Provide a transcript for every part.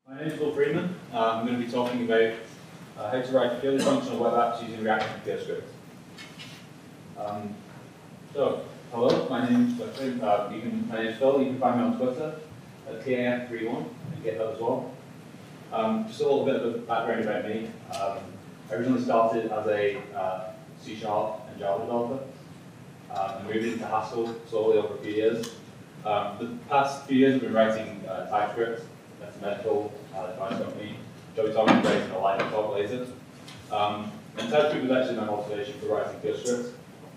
My name is Freeman. I'm going to be talking about how to write purely functional web apps using React and PureScript. Hello, my name is Phil. My name is Phil. You can find me on Twitter at TAF31 and GitHub as well. Just a little bit of a background about me. I originally started as a C# and Java developer. I moved into Haskell slowly over a few years. The past few years I've been writing TypeScript. That's a medical device company. Which I'll be talking about in a live talk later. And TypeScript was actually my motivation for writing PureScript.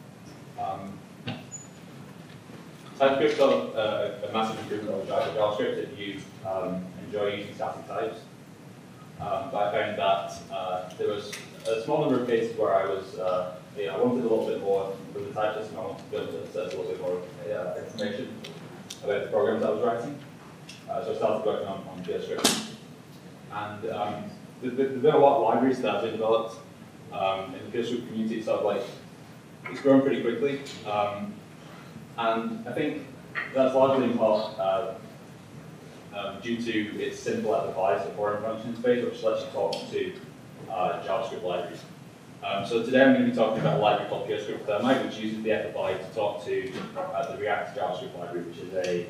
TypeScript's a massive improvement over JavaScript if you enjoy using static types. But I found that there was a small number of cases where I was, I wanted a little bit more from the type system. I wanted to be able to access a little bit more information about the programs I was writing. So I started working on PureScript. And there's been a lot of libraries that have been developed in the PureScript community. It's sort of like, it's grown pretty quickly. And I think that's largely in part due to its simple FFI, so foreign function space, which lets you talk to JavaScript libraries. So today I'm going to be talking about a library called PureScript Thermite, which uses the FFI to talk to the React JavaScript library, which is a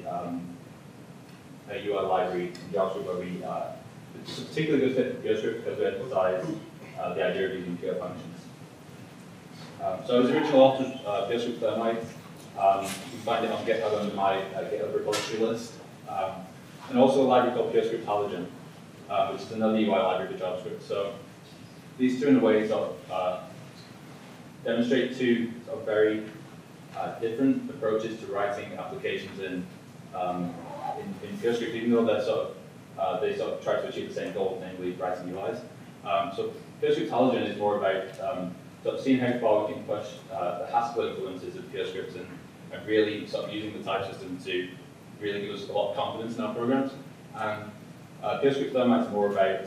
UI library in JavaScript where we, it's a particularly good fit for PureScript because we emphasize the idea of using pure functions. So I was the original author of PureScript Thermite. You can find it on GitHub under my GitHub repository list. And also a library called PureScript Halogen, which is another UI library for JavaScript. So these two in a way sort of demonstrate two sort of very different approaches to writing applications in PureScript, even though they sort of try to achieve the same goal, namely writing UIs. So PureScript Halogen is more about sort of seeing how far we can push the Haskell influences of PureScript and really sort of using the type system to really give us a lot of confidence in our programs. And PureScript Thermite is more about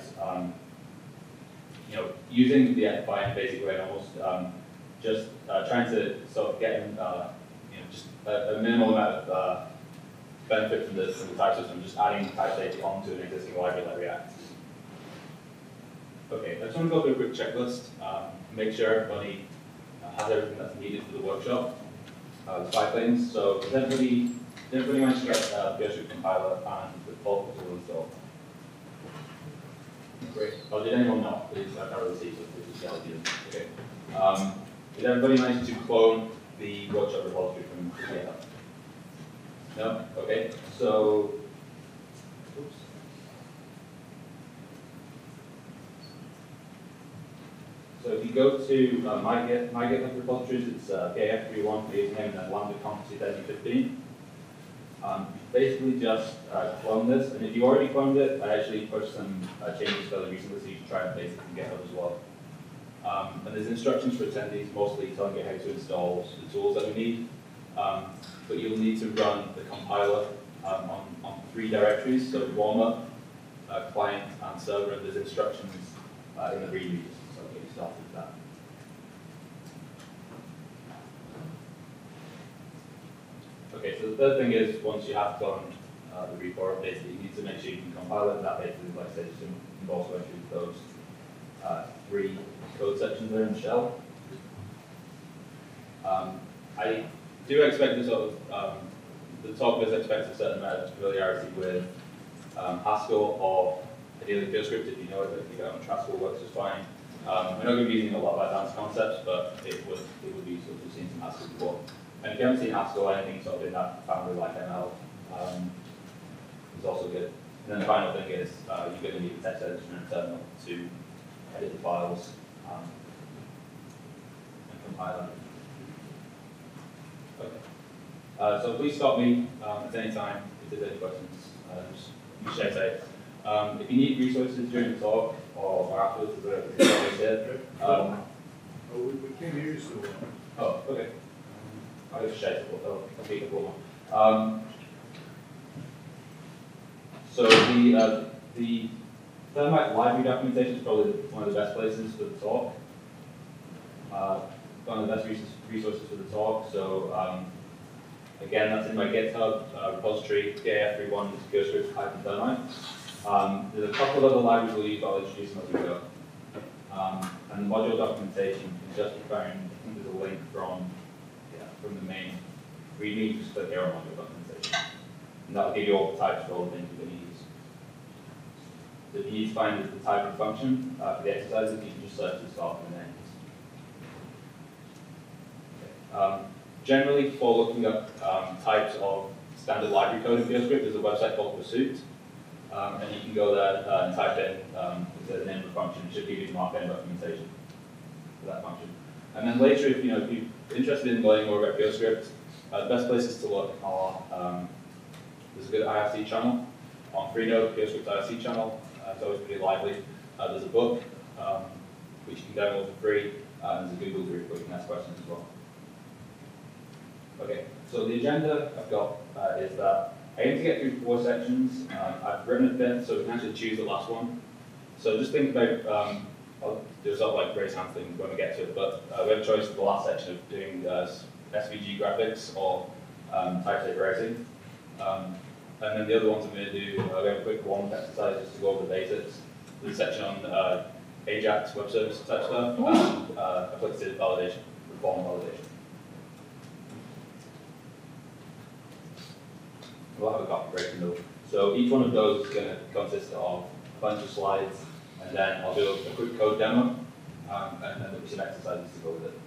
using the FFI in a basic way and almost just trying to sort of get in, just a minimal amount of benefit from the type system, just adding type data onto an existing library like React. Okay, I just want to go through a quick checklist, make sure everybody has everything that's needed for the workshop. There's 5 things. So does everybody manage to get PureScript compiler and the default tool installed? Great. Oh, did anyone not? Please, I can't really see, so please just yell at you. Okay. Did everybody manage to clone the workshop repository from GitHub? No? Okay. So, oops. So if you go to my GitHub repositories, it's KF31 for username and then LambdaConf 2015. Basically just clone this, and if you already cloned it, I actually pushed some changes fairly recently, so you should try and paste it from GitHub as well. And there's instructions for attendees, mostly telling you how to install the tools that we need. But you'll need to run the compiler on 3 directories, so warm-up, client, and server, and there's instructions in the README. So I'll get you started with that. Okay, so the third thing is, once you have done the repo updates, you need to make sure you can compile it. That basically, like I said, just involves going through those 3 code sections there in the shell. I do expect the sort of, the talk does expect a certain amount of familiarity with Haskell or ideally PureScript if you know it, but if you don't, Haskell works just fine. We're not going to be using a lot of advanced concepts, but it would be useful to have seen some Haskell before. And if you haven't seen Haskell, anything sort of in that family like ML is also good. And then the final thing is you're going to need a text editor and terminal to edit the files and compile them. Okay. So please stop me at any time if there's any questions. Just shout out. If you need resources during the talk or afterwards, it's always there. We can't hear you so well. Oh, okay. I'll just shout it. I'll speak a little more. So the Thermite library documentation is probably one of the best places for the talk. One of the best resources for the talk. So again, that's in my GitHub repository, KF31 PureScript-Thermite. There's a couple of other libraries we'll use, but I'll introduce them as we go. And the module documentation can just be found, I think there's a link from the main README, just click here on module documentation. And that'll give you all the types for all the things you're going to use. So if you need to find the type of function for the exercises, you can just search the start and end. Okay. Generally, for looking up types of standard library code in PureScript, there's a website called Pursuit. And you can go there and type in the name of the function. It should give you the markdown documentation for that function. And then later, if you're interested in learning more about PureScript, the best places to look are there's a good IRC channel on Freenode, PureScript IRC channel. It's always pretty lively. There's a book which you can download for free. There's a Google group where you can ask questions as well. Okay, so the agenda I've got is that I aim to get through 4 sections. I've written a bit, so we can actually choose the last one. So just think about, I'll do sort of like raise hand things when we get to it, but we have a choice for the last section of doing SVG graphics or type-safe browsing. And then the other ones I'm going to do, we have a quick warm-up exercise just to go over the basics. There's a section on Ajax web service type stuff, and applicative validation, reform validation. We'll have a copy break in the middle. So each one of those is going to consist of a bunch of slides, and then I'll do a quick code demo, and then there'll be some exercises to go with it.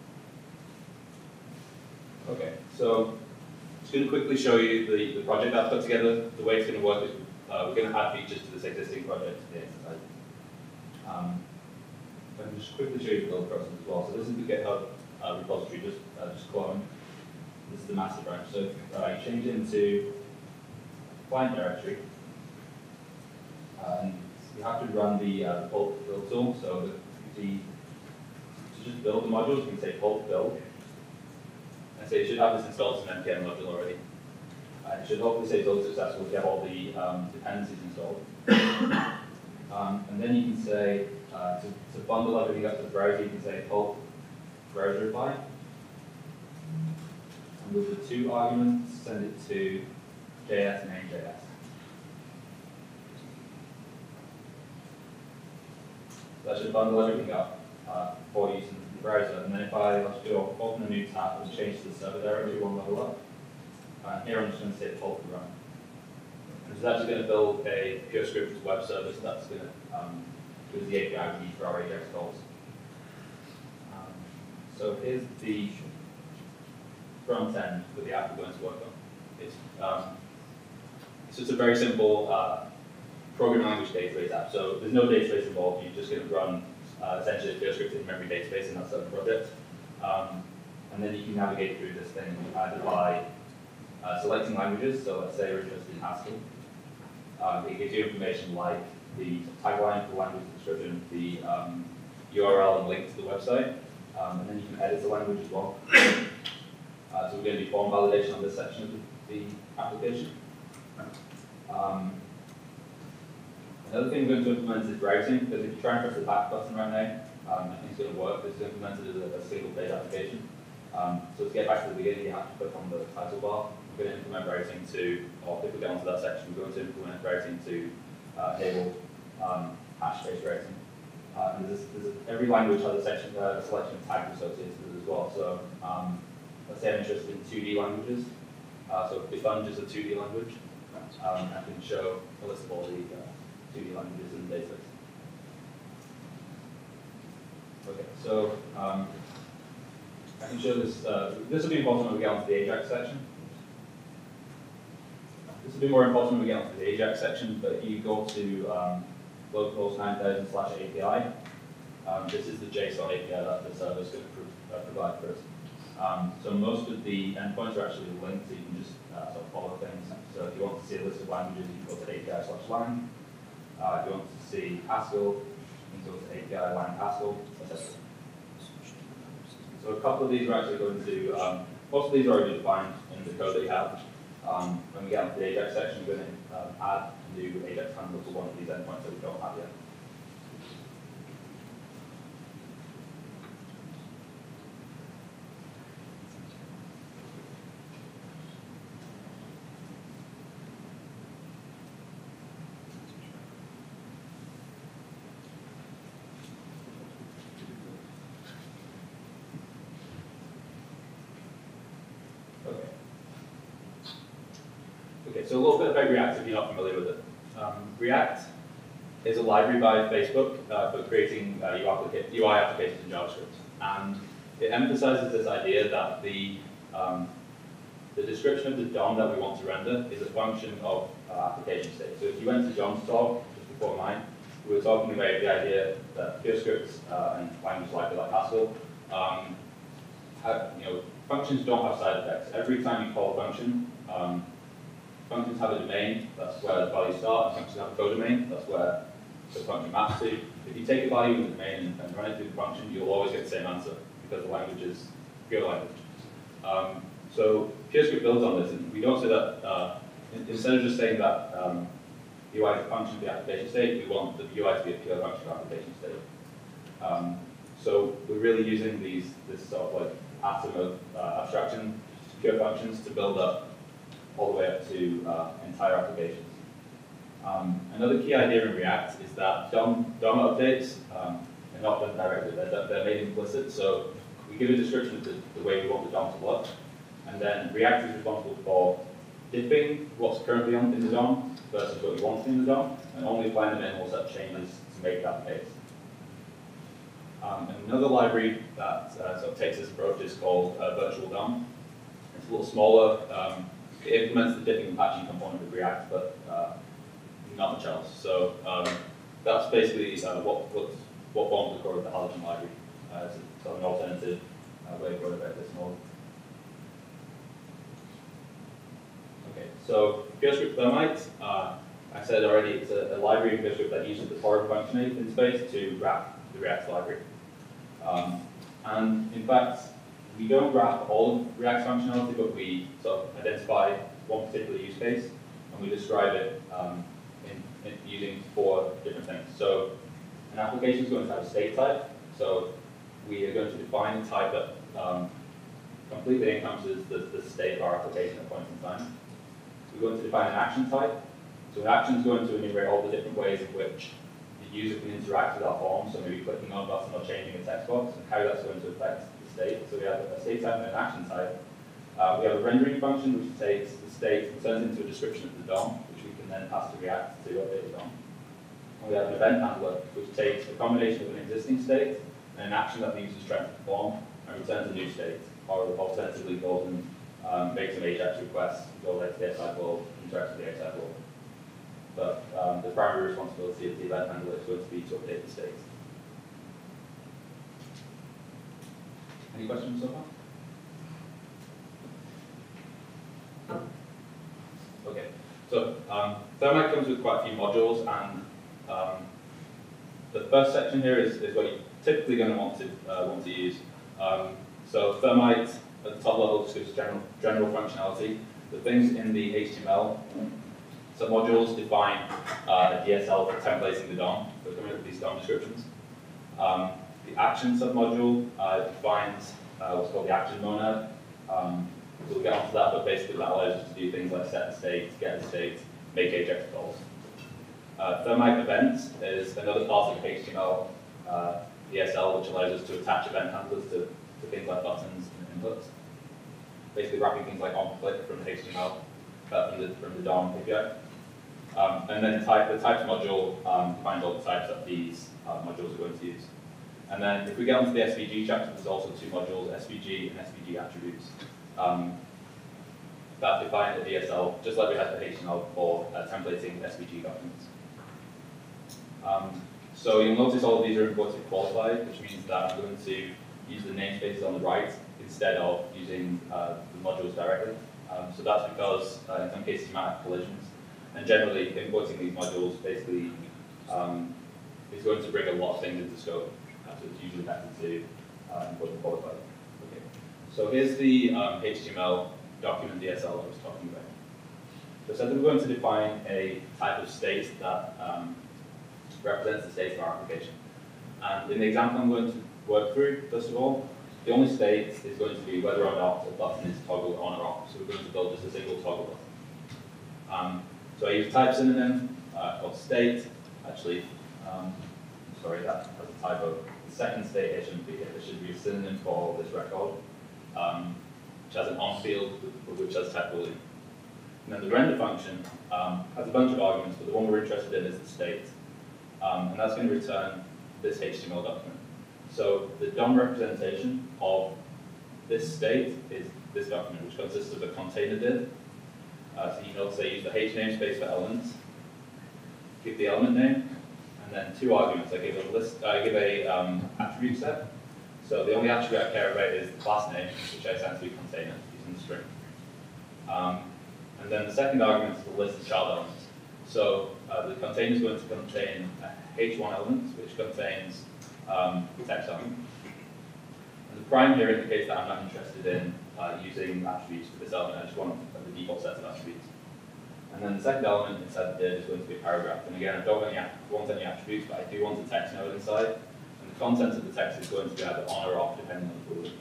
Okay, so just going to quickly show you the project I've put together. The way it's going to work is we're going to add features to this existing project to the exercise. Let me just quickly show you the build process as well. So this is the GitHub repository, just clone. This is the master branch. So you change it into client directory, and you have to run the pulp build tool. So to just build the modules, you can say pulp build. And so you should have this installed as an NPM module already. It should hopefully say it's all successful if you have all the dependencies installed. And then you can say, to bundle everything up to the browser, you can say pulp browser reply. And with the 2 arguments, send it to JS and main.js. That should bundle everything up for use in the browser. And then if I open a new tab and change to the server directory 1 level up, here I'm just going to say pulp run. And so that's going to build a PureScript web service that's going to use the API key for our Ajax calls. So here's the front end for the app we're going to work on. It's just a very simple programming language database app. So there's no database involved. You're just going to run essentially a PureScript in-memory database in that certain project. And then you can navigate through this thing either by selecting languages. So let's say we're interested in Haskell. It gives you information like the tagline for the language description, the URL and link to the website. And then you can edit the language as well. So we're going to do form validation on this section of the application. Another thing we're going to implement is routing, because if you try and press the back button right now, nothing's going to work. This is implemented as a single-page application. So to get back to the beginning, you have to click on the title bar. We're going to implement routing to, or if we get onto that section, we're going to implement routing to enable hash-based routing. And every language has a selection of tags associated with it as well. So let's say I'm interested in 2D languages. So Sponge is a 2D language. I can show a list of all the 2D languages in the database. Okay, so I can show this. This will be important when we get onto the Ajax section. This will be more important when we get onto the Ajax section, but you go to localhost 9000/API. This is the JSON API that the server is going to provide for us. So most of the endpoints are actually linked, so you can just sort of follow things. So if you want to see a list of languages, you can go to API/lang. If you want to see Haskell, you can go to API lang Haskell, etc. So a couple of these are actually going to, most of these are already defined in the code that you have. When we get into the Ajax section, we're going to add a new Ajax handler to one of these endpoints that we don't have yet. Okay, so a little bit about React if you're not familiar with it. React is a library by Facebook for creating UI applications in JavaScript. And it emphasizes this idea that the description of the DOM that we want to render is a function of application state. So if you went to John's talk, just before mine, we were talking about the idea that PureScript and languages like Haskell, functions don't have side effects. Every time you call a function, functions have a domain, that's where the values start, and functions have a codomain, that's where the function maps to. If you take a value in the domain and run it through the function, you'll always get the same answer, because the language is pure language. So PureScript builds on this, and we don't say that, instead of just saying that UI is a function of the application state, we want the UI to be a pure function of application state. So we're really using this sort of like atom of abstraction, pure functions, to build up all the way up to entire applications. Another key idea in React is that DOM updates are not done directly, they're made implicit, so we give a description of the way we want the DOM to look, and then React is responsible for diffing what's currently in the DOM versus what we want in the DOM, and only applying the minimal set changes to make that the case. Another library that sort of takes this approach is called Virtual DOM. It's a little smaller. It implements the diffing and patching component of React, but not much else. So that's basically what forms the core of the Halogen library. It's sort of an alternative way of going about this model. Okay, so PureScript Thermite, I said already, it's a library in PureScript that uses the forward functionality interface to wrap the React library. And in fact, we don't wrap all of React's functionality, but we sort of identify one particular use case, and we describe it in using 4 different things. So an application is going to have a state type, so we are going to define a type that completely encompasses the state of our application at a point in time. We're going to define an action type, so an action is going to enumerate all the different ways in which the user can interact with our form, so maybe clicking on a button or changing a text box, and how that's going to affect the state. So we have a state type and an action type. We have a rendering function which takes the state and turns it into a description of the DOM, which we can then pass to React to update the DOM. And we have an event handler which takes a combination of an existing state and an action that the user is trying to perform and returns a new state, or alternatively goes and makes an AJAX request, goes out to the XI flow, interacts with the XI flow. But the primary responsibility of the event handler is going to be to update the state. Any questions so far? Okay, so Thermite comes with quite a few modules, and the first section here is what you're typically going to want to use. So Thermite at the top level just gives general functionality. The things in the HTML submodules define a DSL for templating the DOM, for coming up with these DOM descriptions. The action submodule defines what's called the action monad. So we'll get onto that, but basically that allows us to do things like set the state, get the state, make AJAX calls. Thermite events is another part of HTML DSL, which allows us to attach event handlers to things like buttons and inputs. Basically wrapping things like on-click from the HTML, from the DOM API. And then the types module defines all the types that these modules are going to use. And then if we get onto the SVG chapter, there's also 2 modules, SVG and SVG attributes, that define a DSL, just like we had for HTML for templating SVG documents. So you'll notice all of these are imported qualified, which means that I'm going to use the namespaces on the right instead of using the modules directly. So that's because in some cases you might have collisions. And generally, importing these modules basically is going to bring a lot of things into scope. So it's usually better to import them qualified. Okay. So here's the HTML document DSL I was talking about. So I said that we're going to define a type of state that represents the state of our application. And in the example I'm going to work through, first of all, the only state is going to be whether or not a button is toggled on or off. So we're going to build just a single toggle button. So I use a type synonym called state. Actually, sorry, that has a typo. The second state here shouldn't be here. There should be a synonym for this record, which has an on field, which has type boolean. And then the render function has a bunch of arguments, but the one we're interested in is the state. And that's going to return this HTML document. So the DOM representation of this state is this document, which consists of a container div. So you can say use the H namespace for elements, give the element name, and then two arguments. I give a list. I give a attribute set. So the only attribute I care about is the class name, which I send to a container using the string. And then the second argument is the list of child elements. So the container is going to contain H1 elements, which contains the text element. And the prime here indicates that I'm not interested in using attributes for this element. I just want the default set of attributes. And then the second element inside the div is going to be a paragraph. And again, I don't want any attributes, but I do want a text node inside. And the content of the text is going to be either on or off, depending on the boolean.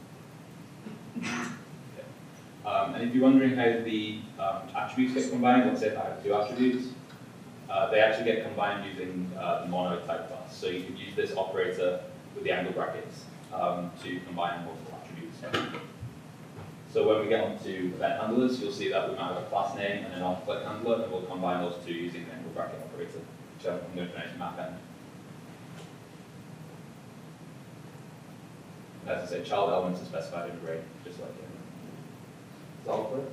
And if you're wondering how the attributes get combined, let's say if I have two attributes, they actually get combined using the mono type class. So you could use this operator with the angle brackets to combine multiple attributes. So when we get onto event handlers, you'll see that we might have a class name and an on-click handler, and we'll combine those two using the angle bracket operator, which I'm going to pronounce map end. As I say, child elements are specified in array, just like here. Is that all clear?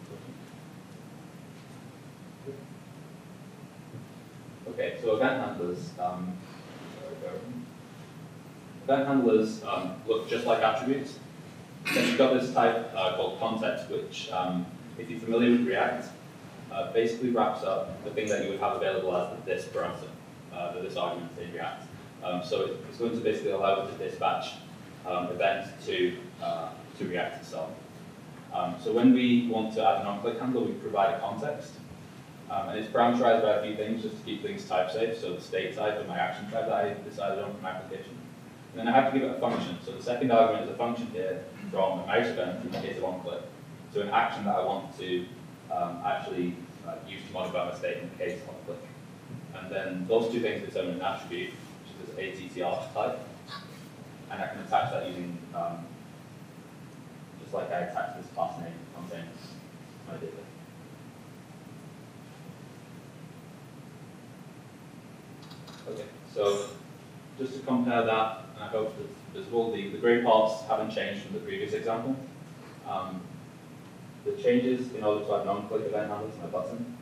Okay, so event handlers. Event handlers look just like attributes. Then you've got this type called context, which, if you're familiar with React, basically wraps up the thing that you would have available as the this parameter, the this argument in React. So it's going to basically allow it to dispatch events to React itself. So when we want to add an on-click handler, we provide a context. And it's parameterized by a few things just to keep things type safe. So the state type and my action type that I decided on for my application. And then I have to give it a function. So the second argument is a function here from a mouse event in the case of on-click. So an action that I want to actually use to modify my state in the case of on-click. And then those two things determine an attribute, which is this ATTR type. And I can attach that using, just like I attach this class name contains my data. Okay, so just to compare that, and I hope that visible, the gray parts haven't changed from the previous example. The changes in order to add non-click event handlers to my button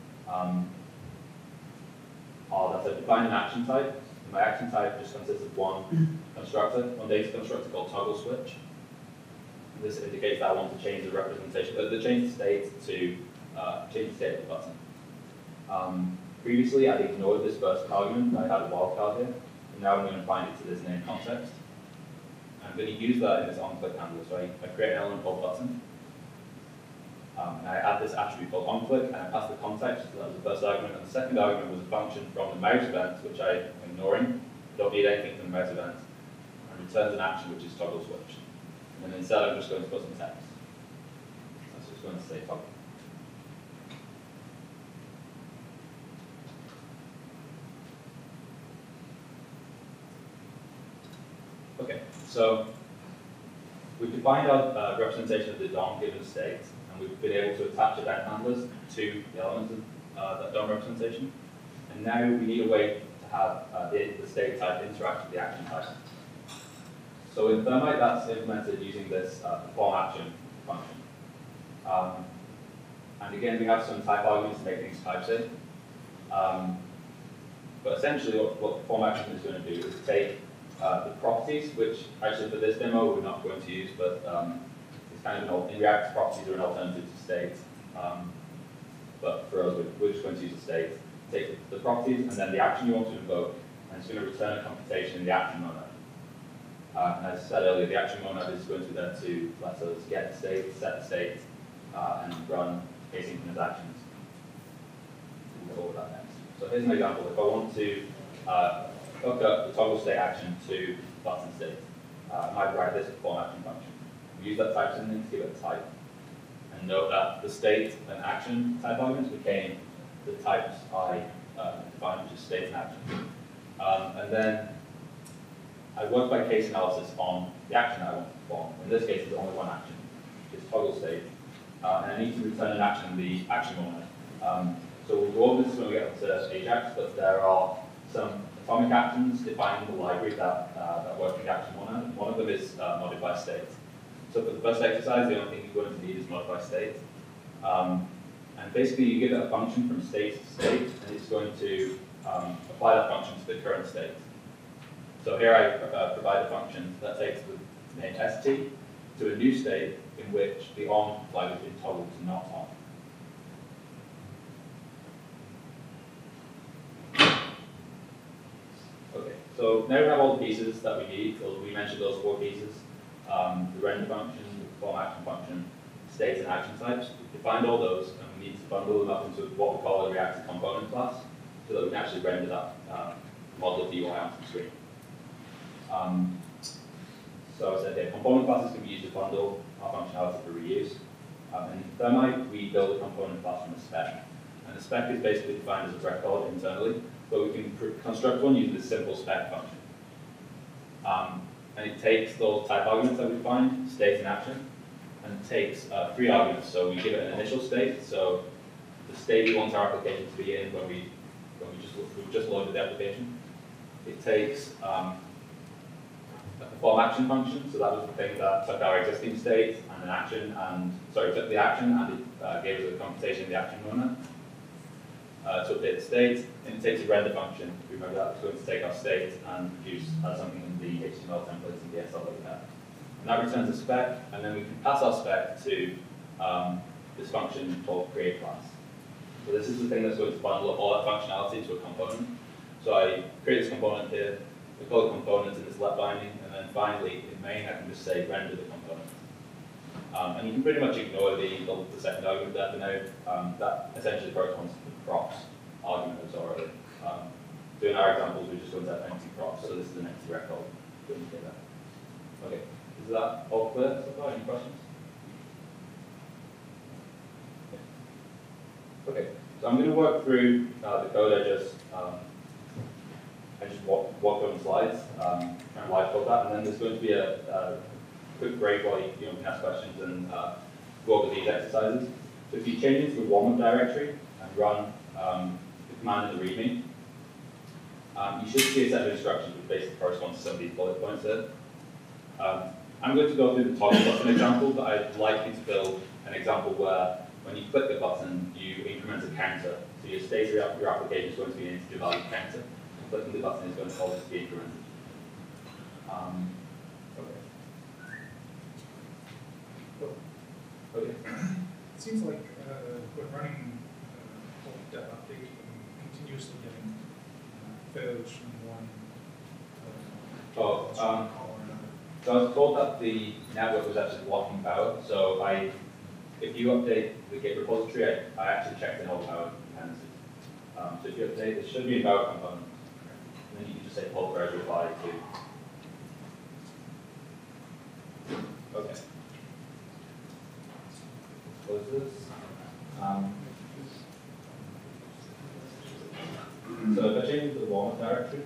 are that I've defined an action type. And my action type just consists of one constructor, one data constructor called toggle switch. This indicates that I want to change the representation, change the state to change the state of the button. Previously, I'd ignored this first argument. I had a wildcard here. And now I'm going to bind it to this name context. I'm going to use that in this on-click handler. So I create an element called button. And I add this attribute called onClick, and I pass the context. So that was the first argument. And the second argument was a function from the mouse event, which I'm ignoring. I don't need anything from the mouse event. And returns an action, which is toggle switch. And then instead, I'm just going to put some text. So I'm just going to say toggle. Okay, so we've defined our representation of the DOM given state, and we've been able to attach event handlers to the elements of that DOM representation. And now we need a way to have the state type interact with the action type. So in Thermite, that's implemented using this perform action function. And again, we have some type arguments to make things type safe. But essentially, what perform action is going to do is take the properties, which actually for this demo we're not going to use, but it's kind of in React, properties are an alternative to state. But for us, we're just going to use the state. Take the properties and then the action you want to invoke, and it's going to return a computation in the action monad. And as I said earlier, the action monad is going to be there to let us get the state, set the state, and run asynchronous actions. We'll go over that next. So here's an example. If I want to hook up the toggle state action to button state, I might write this perform action function. We use that type synonym to give it a type. And note that the state and action type arguments became the types I defined, which is state and action. And then I work by case analysis on the action I want to perform. In this case, it's only one action, which is toggle state. and I need to return an action in the action monad. So we'll go over this when we get to Ajax, but there are some atomic actions defined in the library that work in the action monad. One of them is modify state. So for the first exercise, the only thing you're going to need is modify state. And basically, you give it a function from state to state, and it's going to apply that function to the current state. So here I provide a function that takes the name st to a new state in which the on flag has been toggled to not on. Okay, so now we have all the pieces that we need. So we mentioned those 4 pieces: the render function, the perform action function, states and action types. We've defined all those, and we need to bundle them up into what we call a React component class, so that we can actually render that model of the UI onto the screen. So I said, component classes can be used to bundle our functionality for reuse. In Thermite, we build a component class from a spec. And the spec is basically defined as a record internally, but we can construct one using this simple spec function. And it takes those type arguments that we find, state and action, and it takes 3 arguments. So we give it an initial state, so the state we want our application to be in when we've just loaded the application. It takes a perform action function, so that was the thing that took our existing state and an action, took the action and it gave us a computation in the action monad to update the state. And it takes a render function. Remember that it's going to take our state and produce something in the HTML templates and the SL that we have. And that returns a spec, and then we can pass our spec to this function called create class. So this is the thing that's going to bundle up all that functionality into a component. So I create this component here, we call it component in this let binding, and then finally in main I can just say render the component. And you can pretty much ignore the second argument there for now. That essentially corresponds to the props argument that's already. So in our examples, we're just going to have empty props, so this is an empty record. Okay, is that all clear so far? Any questions? Okay, so I'm going to work through the code I just walk on slides, trying to live code that, and then there's going to be a quick break while you can ask questions and go over these exercises. So if you change into the warm-up directory and run the command in the README, you should see a set of instructions which basically corresponds to some of these bullet points here. I'm going to go through the toggle button example, but I'd like you to build an example where when you click the button, you increment a counter. So your state of your application is going to be an integer value counter. Clicking the button is going to cause it to be incremented. Okay. It seems like we're running that update and continuously getting failures from one call or another. So I was told that the network was actually blocking power. So if you update the Git repository, I actually checked in all power dependencies. So if you update, it should be a power component. And then you can just say popularized reply to. Okay. Close this. So if I change to the warm-up directory,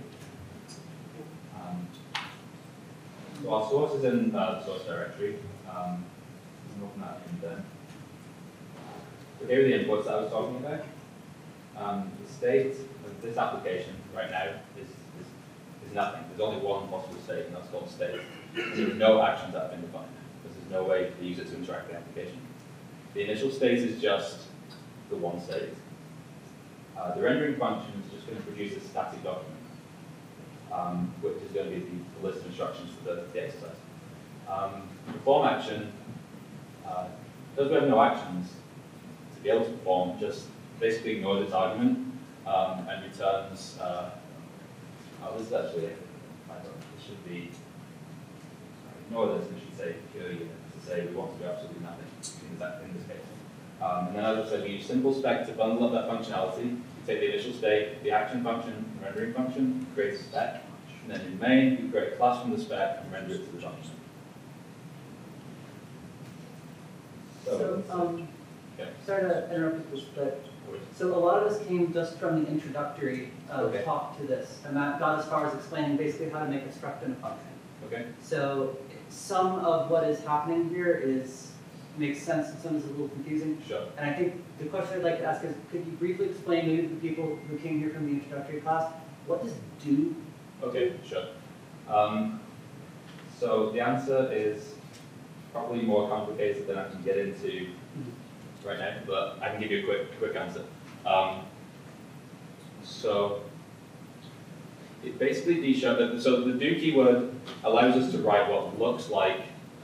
so our source is in the source directory. Open that in there. So here are the inputs that I was talking about. The state of this application right now is nothing. There's only one possible state, and that's called state. There are no actions that have been defined, because there's no way for the user to interact with the application. The initial state is just the one state. The rendering function is just going to produce a static document, which is going to be the list of instructions for the exercise. Perform action, because we have no actions, to be able to perform, just basically ignore this argument and returns. This is actually it. This should be. Ignore this. We should say pure unit to say we want to do absolutely nothing in this case. And then, as I said, we use simple spec to bundle up that functionality. You take the initial state, the action function, the rendering function, create a spec, and then in main, you create a class from the spec and render it to the function. Sorry to interrupt this, but so a lot of this came just from the introductory talk to this, and that got as far as explaining basically how to make a struct and a function. Okay. So some of what is happening here is makes sense and some is a little confusing. Sure. And I think the question I'd like to ask is, could you briefly explain maybe to the people who came here from the introductory class, what does do? Okay, sure. So the answer is probably more complicated than I can get into right now, but I can give you a quick answer. So it basically so the do keyword allows us to write what looks like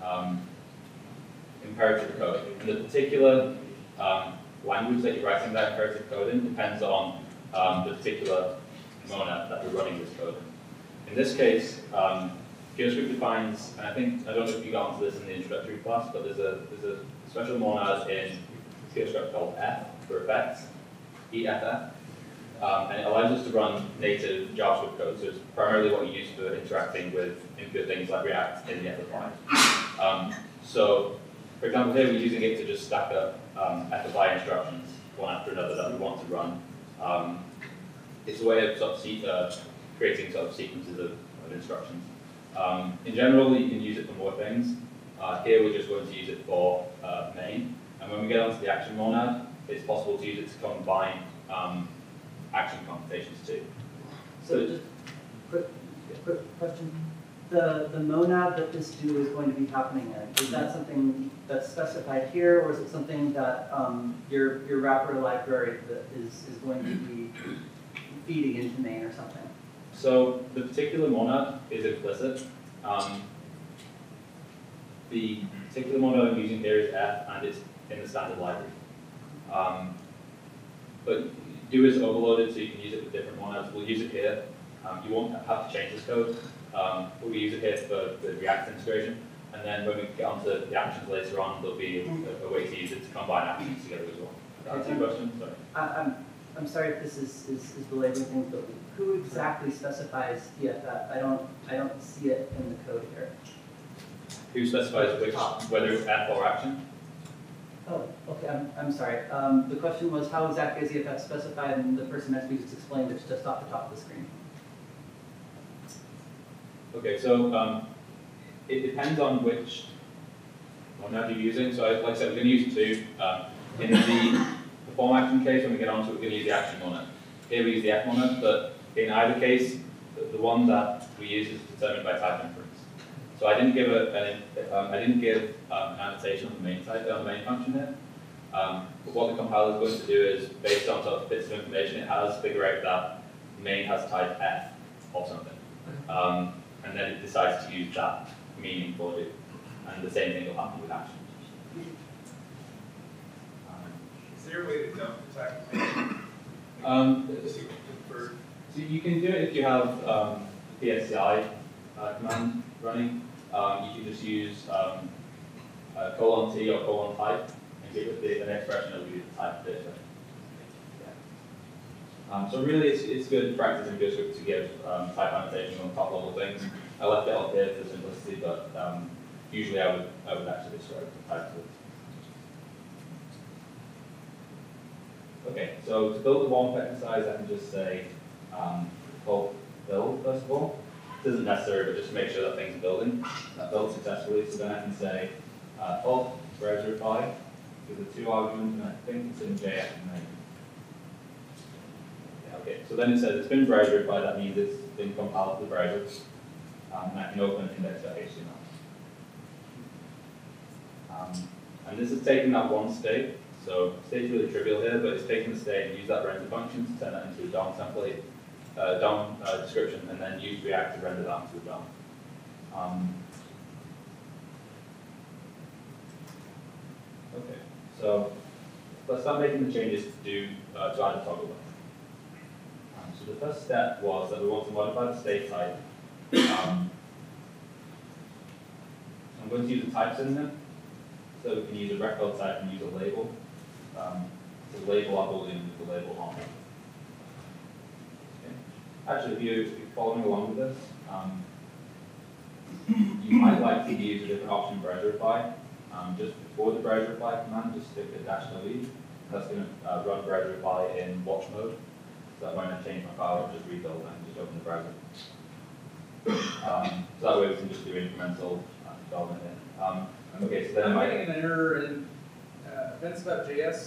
imperative code. And the particular language that you're writing that imperative code in depends on the particular monad that we're running this code in. In this case, PureScript defines, and I don't know if you got onto this in the introductory class, but there's a special monad in PureScript called F for effects, EFF, and it allows us to run native JavaScript code. So it's primarily what you use for interacting with impure things like React in the FFI. So, for example, here we're using it to just stack up FFI instructions one after another that we want to run. It's a way of creating sequences of instructions. In general, you can use it for more things. Here we're just going to use it for main. And when we get onto the action monad, it's possible to use it to combine action computations too. So just quick question. The monad that this do is going to be happening in, is that something that's specified here, or is it something that your wrapper library that is going to be feeding into main or something? So the particular monad is implicit. The particular monad I'm using here is F, and it's in the standard library. But do is overloaded, so you can use it with different monads. We'll use it here. You won't have to change this code. We'll use it here for the React integration. And then when we get onto the actions later on, there'll be a way to use it to combine actions together as well. Two questions? Sorry. I'm sorry if this is belaboring things, but who exactly specifies EFF? I don't see it in the code here. Who specifies whether it's F or action? Oh, okay, I'm sorry. The question was, how exactly is EFF specified, and the person next to me just explained it's just off the top of the screen. Okay, so it depends on which monad you're using. So like I said, we're going to use two. In the perform action case, when we get onto it, we're going to use the action monad. Here we use the F monad, but in either case, the one that we use is determined by type inference. So I didn't give an annotation on the main type, on the main function here. But what the compiler is going to do is, based on sort of bits of information it has, figure out that main has type F or something. And then it decides to use that meaning for do. And the same thing will happen with action. Is there a way to dump the type? So you can do it if you have PSCI command running. You can just use :t or :type and give it an expression that will give you the type of data. Yeah. So really, it's good practice in PureScript to give type annotation on top level things. I left it off here for simplicity, but usually I would actually describe the types of it. Okay, so to build the warm exercise, I can just say build first of all. This isn't necessary, but just to make sure that things are building. That built successfully, so then I can say browser reply with the 2 arguments, and I think it's in JS main. Yeah, okay, so then it says it's been browser reply, that means it's been compiled to the browser. And I can open index.html. And this is taking that one state. So state's really trivial here, but it's taking the state and use that render function to turn that into a DOM template, DOM description, and then use React to render that into a DOM. Okay, so let's start making the changes to add a toggle button. So the first step was that we want to modify the state type. I'm going to use a type synonym, so we can use a record type and use a label. To label our boolean with the label on. Okay. Actually, if you're following along with this, you might like to use a different option browser reply. Just before the browser reply command, just stick a -w. That's going to run browser reply in watch mode. So that when I change my file, I'll just rebuild and just open the browser. So that way we can just do incremental development here. Okay, so then I'm getting an error in events.js.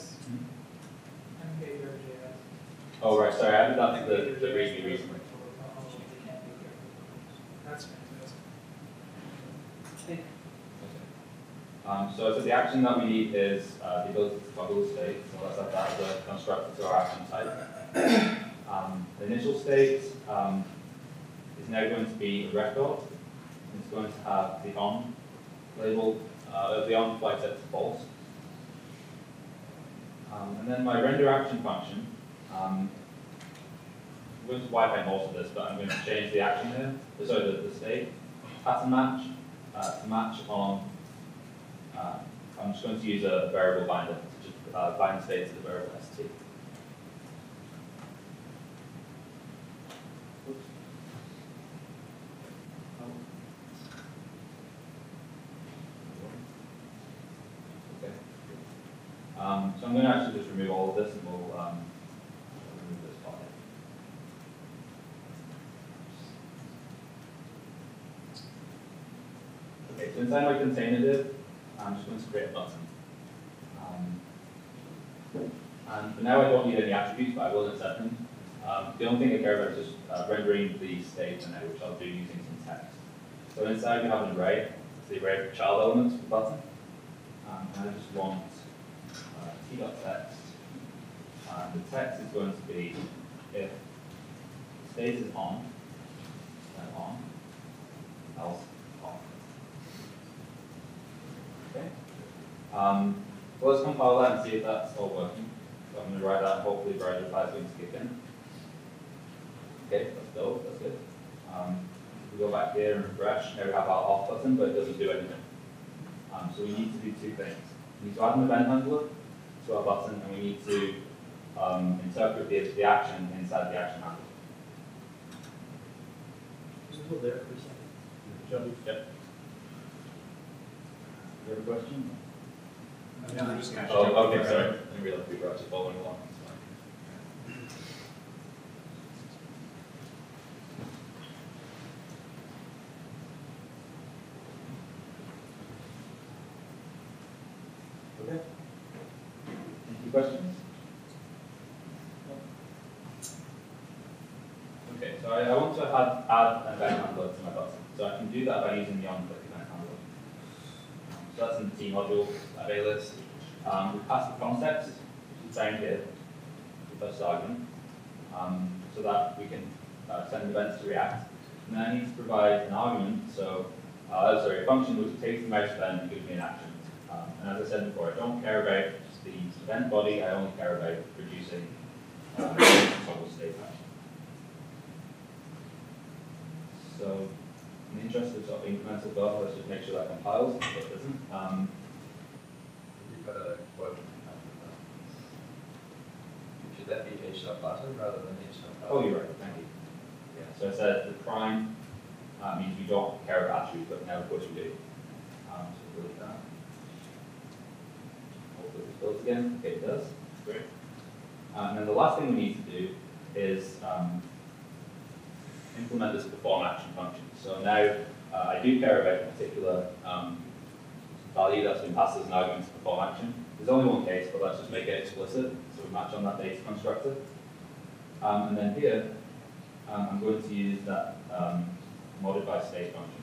Oh, right, sorry, I added that to the README recently. That's fantastic. So I said the action that we need is the ability to toggle state, so let's have that as a constructor to our action type. The initial state is now going to be a record. It's going to have the on label, the on flag set to false. And then my render action function, I'm going to wipe out most of this, but I'm going to change the action here, sorry, the state, pattern match, to match on, I'm just going to use a variable binder to just bind the state to the variable st. Okay. So I'm going to actually just remove all of this and we'll remove this part. Okay, so inside my container div, I'm just going to create a button. And for now I don't need any attributes, but I will in a second. The only thing I care about is just rendering the state for now, which I'll do using some text. So inside we have an array. It's the array of child elements for the button. And I just want t.text. The text is going to be if state is on, then on, else off. Okay. Well, let's compile that and see if that's all working. So I'm going to write that and hopefully the right reply is going to kick in. Okay, that's go, that's good. We go back here and refresh. Now we have our off button, but it doesn't do anything. So we need to do two things. We need to add an event handler to our button, and we need to interpret the action inside the action handler. Just hold there for a second. Yep. Do you have a question? Oh, okay, sorry. I didn't realize we were actually following along. Okay. Any questions? Okay, so I want to add an event handler to my button. So I can do that by using the onClick event handler. So that's in the T module alias. We pass the context, which is down here, the first argument, so that we can send events to React. And then I need to provide an argument, so a function which takes the mouse event and gives me an action. And as I said before, I don't care about the event body, I only care about producing toggle state action. So, in the interest of sort of incremental buff, let's just make sure that compiles, but it doesn't. You've got a quote. Should that be h.button rather than h.button? Oh, you're right, thank you. Yeah, so I said the prime means we don't care about attributes, but now of course we do. So we'll delete that. Hopefully this builds again. Okay, it does. Great. And then the last thing we need to do is implement this perform action function. So now I do care about a particular value that's been passed as an argument to perform action. There's only one case, but let's just make it explicit, so we match on that data constructor. And then here, I'm going to use that modify state function.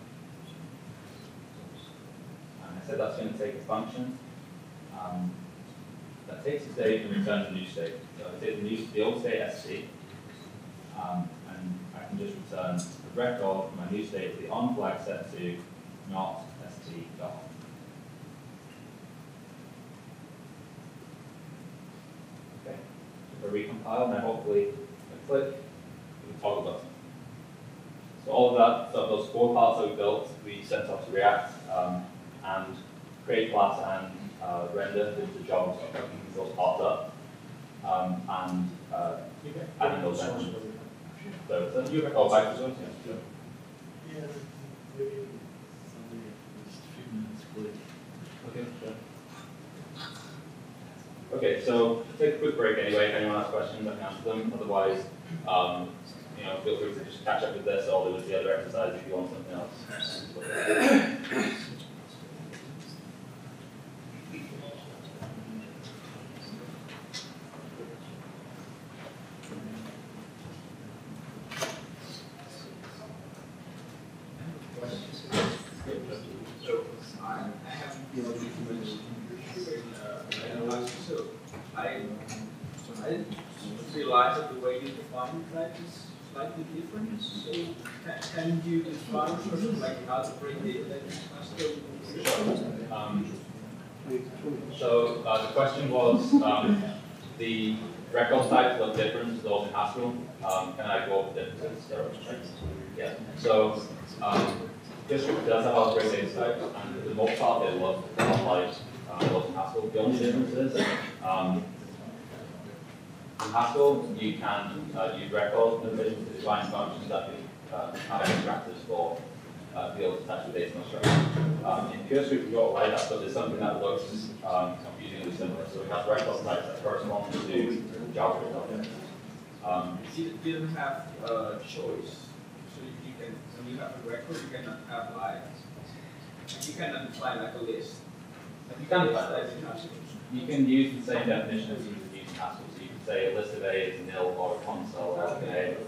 And I said that's going to take a function that takes a state and returns a new state. So I take the old state st, and I can just return the record of my new state to the on flag set to not st.on. Okay, if I recompile, now hopefully I click the toggle button. So all of that, so those 4 parts that we built, we sent off to React and create class and render did the job of hooking those parts up and adding those mentions. So you go back to those. Yeah, maybe something just a few minutes quick. Okay, sure. Okay, so take a quick break anyway. If anyone has questions, I can answer them. Otherwise, feel free to just catch up with this or with the other exercise if you want something else. realized that the way you define type is slightly different. So can you define sort of like how to bring data that is So the question was, the record types look different to those in Haskell. Can I go over the differences? Yeah. So PureScript does have algebraic data types, and for the most part they look a lot like those in Haskell. The only difference is in Haskell you can use record notation to define functions that have extractors for fields attached to data construction. In PureScript we don't like that, but there's something that looks confusingly similar. So we have record types that correspond to JavaScript objects. you didn't have a choice. So you can, when you have a record, you cannot have like, you cannot define like a list. You can define that. You can use the same definition as you would use in Haskell. So you can say a list of A is nil or a console or an A.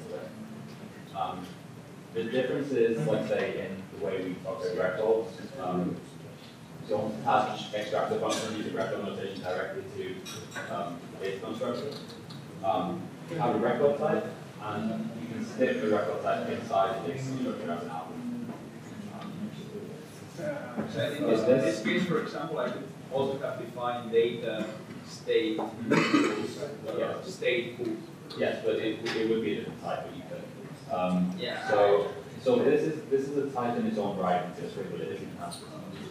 The difference is, let's say, in the way we operate records. We don't attach extractor function using record notation directly to data construction. You have a record type, and you can stick the record type inside the data construction as an album. So I think in this case, for example, I could also have defined data state, state pool. Yes, but it would be a different type, but you could. Yeah. So this is a type in its own right in PureScript, but it isn't Haskell.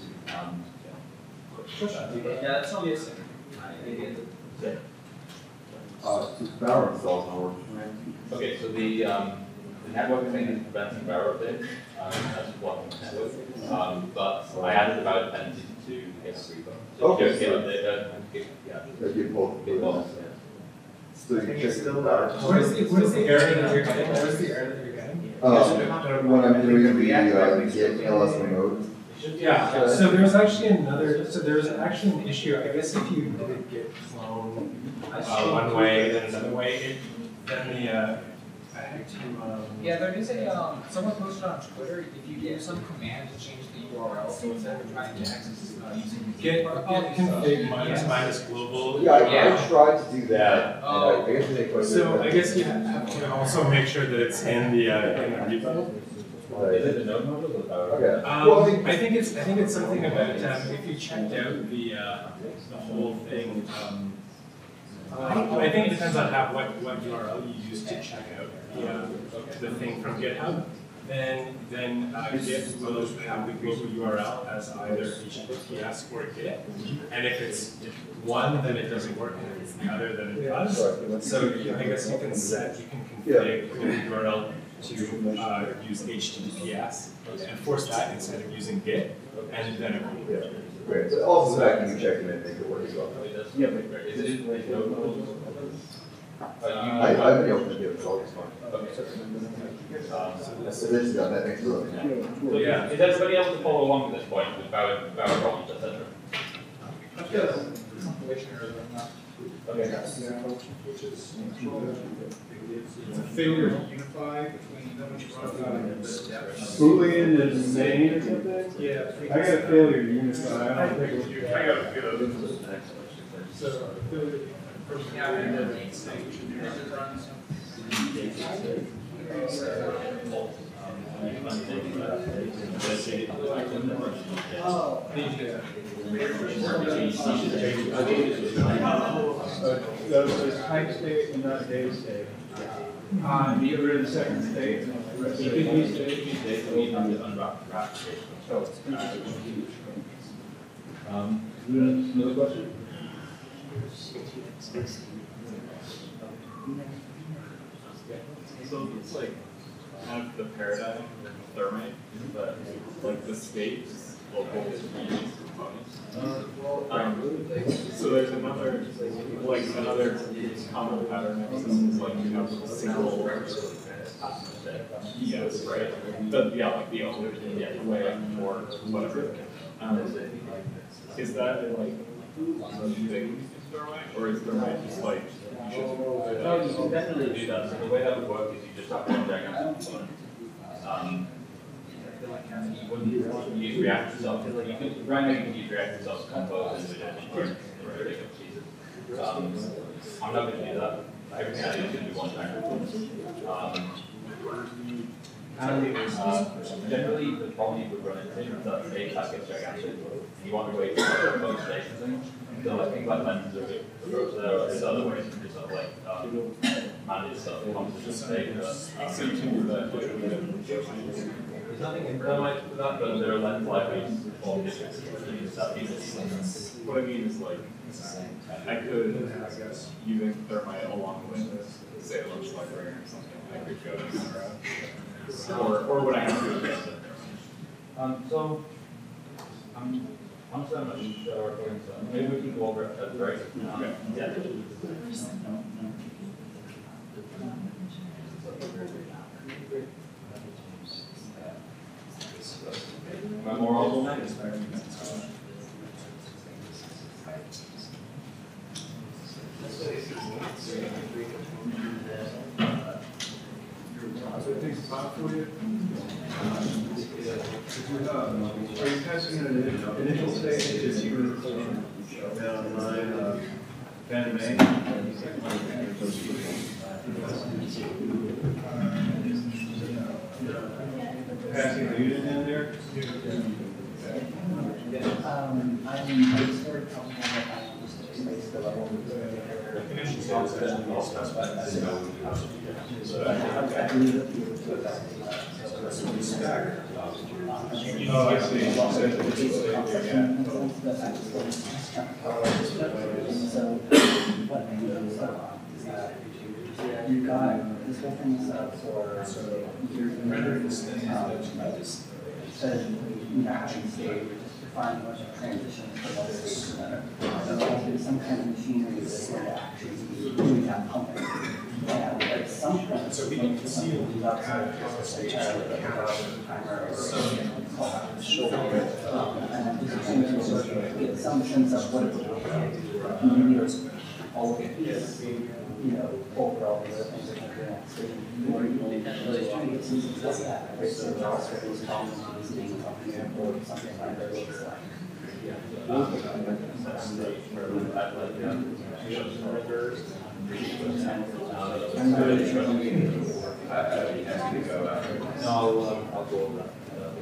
Yeah, that's only a second. I get it. Yeah. Barrow installs not working. Okay, so the network thing is preventing barrow updates. That's blocking the network. But I added about dependencies to get a repo. So Okay. just get update, yeah. They get both. Get both, yeah. So you can check the Barrow. What is the error that you're getting? What is the error that you're getting? When I'm doing the get ls remote. Yeah, so there's actually an issue, I guess if you did get flown one way, then another way, then I had to, Yeah, there is a, someone posted on Twitter, if you do some command to change the URL, so instead of trying to access using get config minus global. Yeah, I tried to do that, and I guess they quite So I guess you have to also make sure that it's in the repo. Is it the node module or the barrow? Okay. Well, I think it's something about if you checked out the whole thing. I think it depends on what URL you use to check out the thing from GitHub. Then Git will have the global URL as either HTTPS or Git, and if it's one, then it doesn't work, and if it's the other, then it does. So I guess you can configure the URL to use HTTPS and force that instead of using Git, and then it will work. Great. So also the fact that you check them and make it work as well. Yeah, but is it in the node module? I've been able to do it, so it's fine. Okay. So this is done, that makes it really So yeah, is everybody able to follow along at this point with barrow problems, etc.? Okay. It's a failure to unify between Boolean is main or something? Yeah. I got a failure to unify. I don't think it's I got a failure. So failure from Those type state and not data state. You get rid of the second state. You can use data, so you have to unwrap the application. Another question? So it's like kind of the paradigm of thermite, but like the state is local to each component. So there's another common pattern of systems, like you have a single ES, right? Like the only way or whatever. Is that like using thermite, or is thermite just like No, you can definitely do that. So the way that would work is you just have one diagram component. You wouldn't use React itself. Right now you can use React itself to compose individual components in particular pieces. I'm not going to do that. everything I do is going to be one time. Generally, the problem you would run into is that the data type gets gigantic. You want to wait for the code station thing. So I think like lenses are a good approach there, or there's other ways to sort of like manage sort of composition data. There's nothing in termite for that, but there are lens libraries for districts that people use. What I mean is like, I could, I guess, using thermite along with, say, a lunch library or something, I could go to or would I have to address it? So, I'm so much sure, maybe we can go over it at the break. Okay. Yeah. Am I more audible now? So it takes time for you. Are you testing an initial stage as you down the line, Ben May? Passing the unit in there? I'm sort of space the level. Oh, I see. You've got this whole thing set up for having state, just define a bunch of transitions for one state to another. So there's some kind of machinery that's going to actually be doing that pumping. And at some point, So we can see outside of state timer or short, and just sort of get some sense of what it would look like. And all of it, overall, the things that are next. So you're really trying to get some sense of that. Right? So JavaScript is talking to these things or something like that looks like. I'll go over that.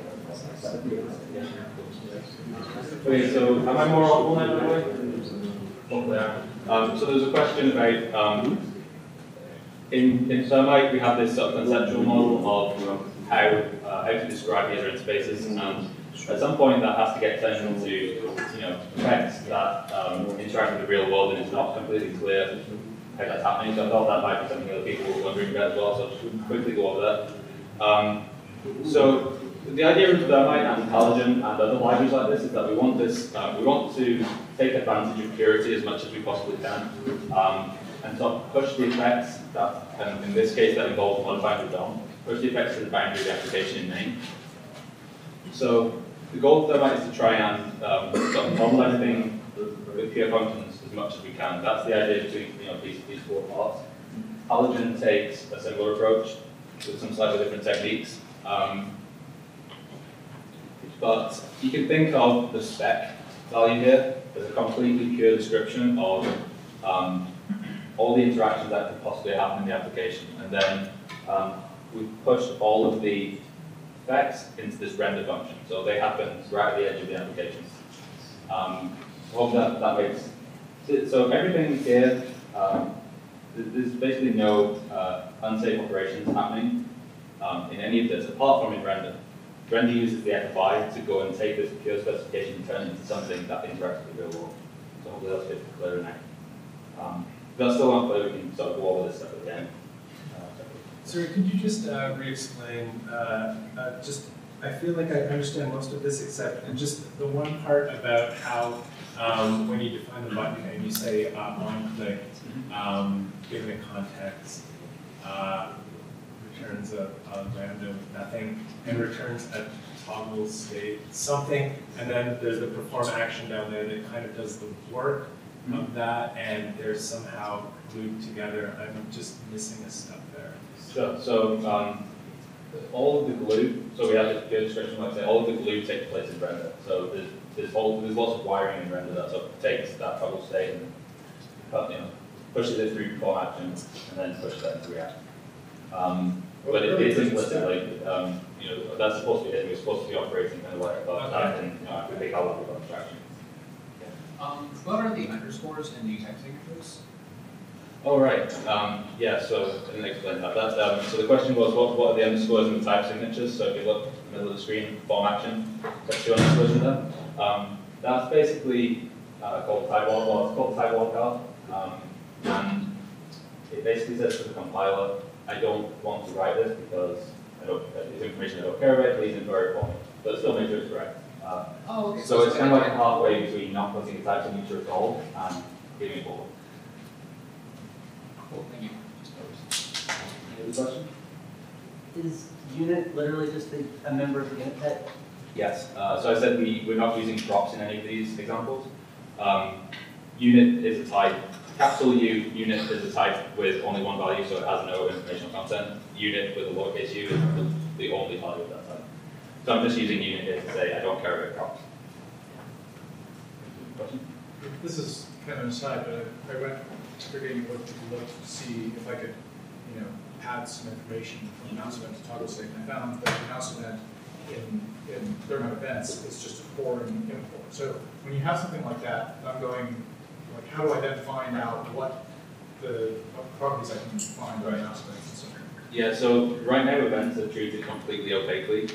Okay, so am I more audible now, by the way? Hopefully I am. So there's a question about, in Thermite we have this sort of conceptual model of how to describe user interfaces, and at some point that has to get turned into text that interact with the real world, and it's not completely clear how that's happening. So I thought that might be something other people were wondering about as well, so I'll just quickly go over that. So the idea of Thermite and Intelligent and other libraries like this is that we want to take advantage of purity as much as we possibly can, and sort of push the effects that, and in this case that involves modifying the DOM, push the effects to the boundary of the application in main. So the goal of Thermite is to try and sort of model everything with pure functions as much as we can. That's the idea between these four parts. Intelligent takes a similar approach with some slightly different techniques. But you can think of the spec value here as a completely pure description of all the interactions that could possibly happen in the application. And then we've pushed all of the effects into this render function. So they happen right at the edge of the application. I hope that makes. So everything here, there's basically no unsafe operations happening in any of this, apart from in render. Render uses the FFI to go and take this pure specification and turn it into something that interacts with the real world. So hopefully that's a bit clearer now. If that's still not clear, we can sort of go over this stuff at the end. Sorry, could you just re-explain, I feel like I understand most of this except just the one part about how when you define the button and you say on click, given a context, returns a lambda with nothing, and returns a toggle state something, and then there's the perform action down there that kind of does the work of that, and they're somehow glued together. I'm just missing a step there. So all of the glue, so we have this pure description, like I say, all of the glue takes place in render. So there's lots of wiring in render that sort of takes that toggle state and pushes it through form action, and then pushes that into React. But it's implicit, like, you know, that's supposed to be it. We're supposed to be operating kind of like above that, and you know, I could make a level of abstraction. What are the underscores in the type signatures? Oh, right. Yeah, so I didn't explain that. So the question was, what are the underscores in the type signatures? So if you look in the middle of the screen, form action, there's 2 underscores in there. That's basically called type wall. Well, it's called type wall card. And it basically says to the compiler, I don't want to write this because it's information I don't care about, please infer it for me. But still make sure it's correct. Okay. So it's kind of like halfway between not putting a type signature at all and giving it forward. Cool, thank you. Any other question? Is unit literally just a member of the unit type? Yes. So I said we're not using props in any of these examples. Unit is a type. Capital U, unit is a type with only one value, so it has no informational content. Unit with a lowercase u is the only value of that type. So I'm just using unit here to say I don't care about props. Question? This is kind of an aside, but I went figuring what to look to see if I could, you know, add some information from mouse event to toggle state. And I found that the mouse event in thermal events is just a foreign import. So when you have something like that, I'm going, like, how do I then find out what properties I can find by mouse events and so on? Yeah, so right now events are treated completely opaquely.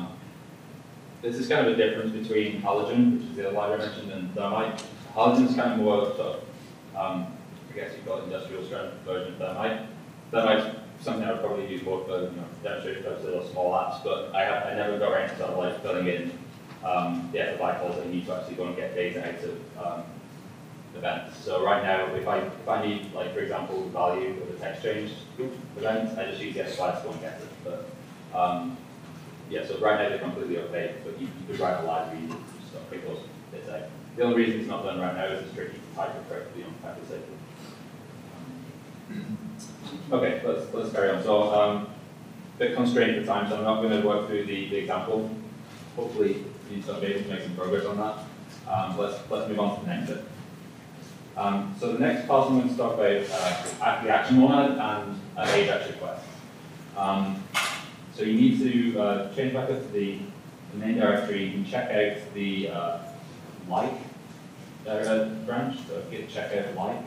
This is kind of a difference between Halogen, which is the other library I mentioned, and Thermite. Halogen is kind of more sort of, I guess you've got industrial strength version of Thermite. Thermite's something I would probably use more for, you know, demonstration purposes or small apps, but I never got around to sort of like filling in the FFI calls that you need to actually go and get data out of events. So right now, if I need, like, for example, the value of a text change event, I just use the FFI to go and get it. But yeah, so right now they're completely opaque, but you could write a library to sort of pick those bits out. The only reason it's not done right now is it's tricky to type it correctly on packet safely. Okay, let's carry on. So a bit constrained for time, so I'm not going to work through the example. Hopefully you will be able to make some progress on that. Let's move on to the next bit. So the next part I'm going to talk about the action monad and AJAX request. So you need to change back up to the main directory. You can check out the like branch, so git checkout like.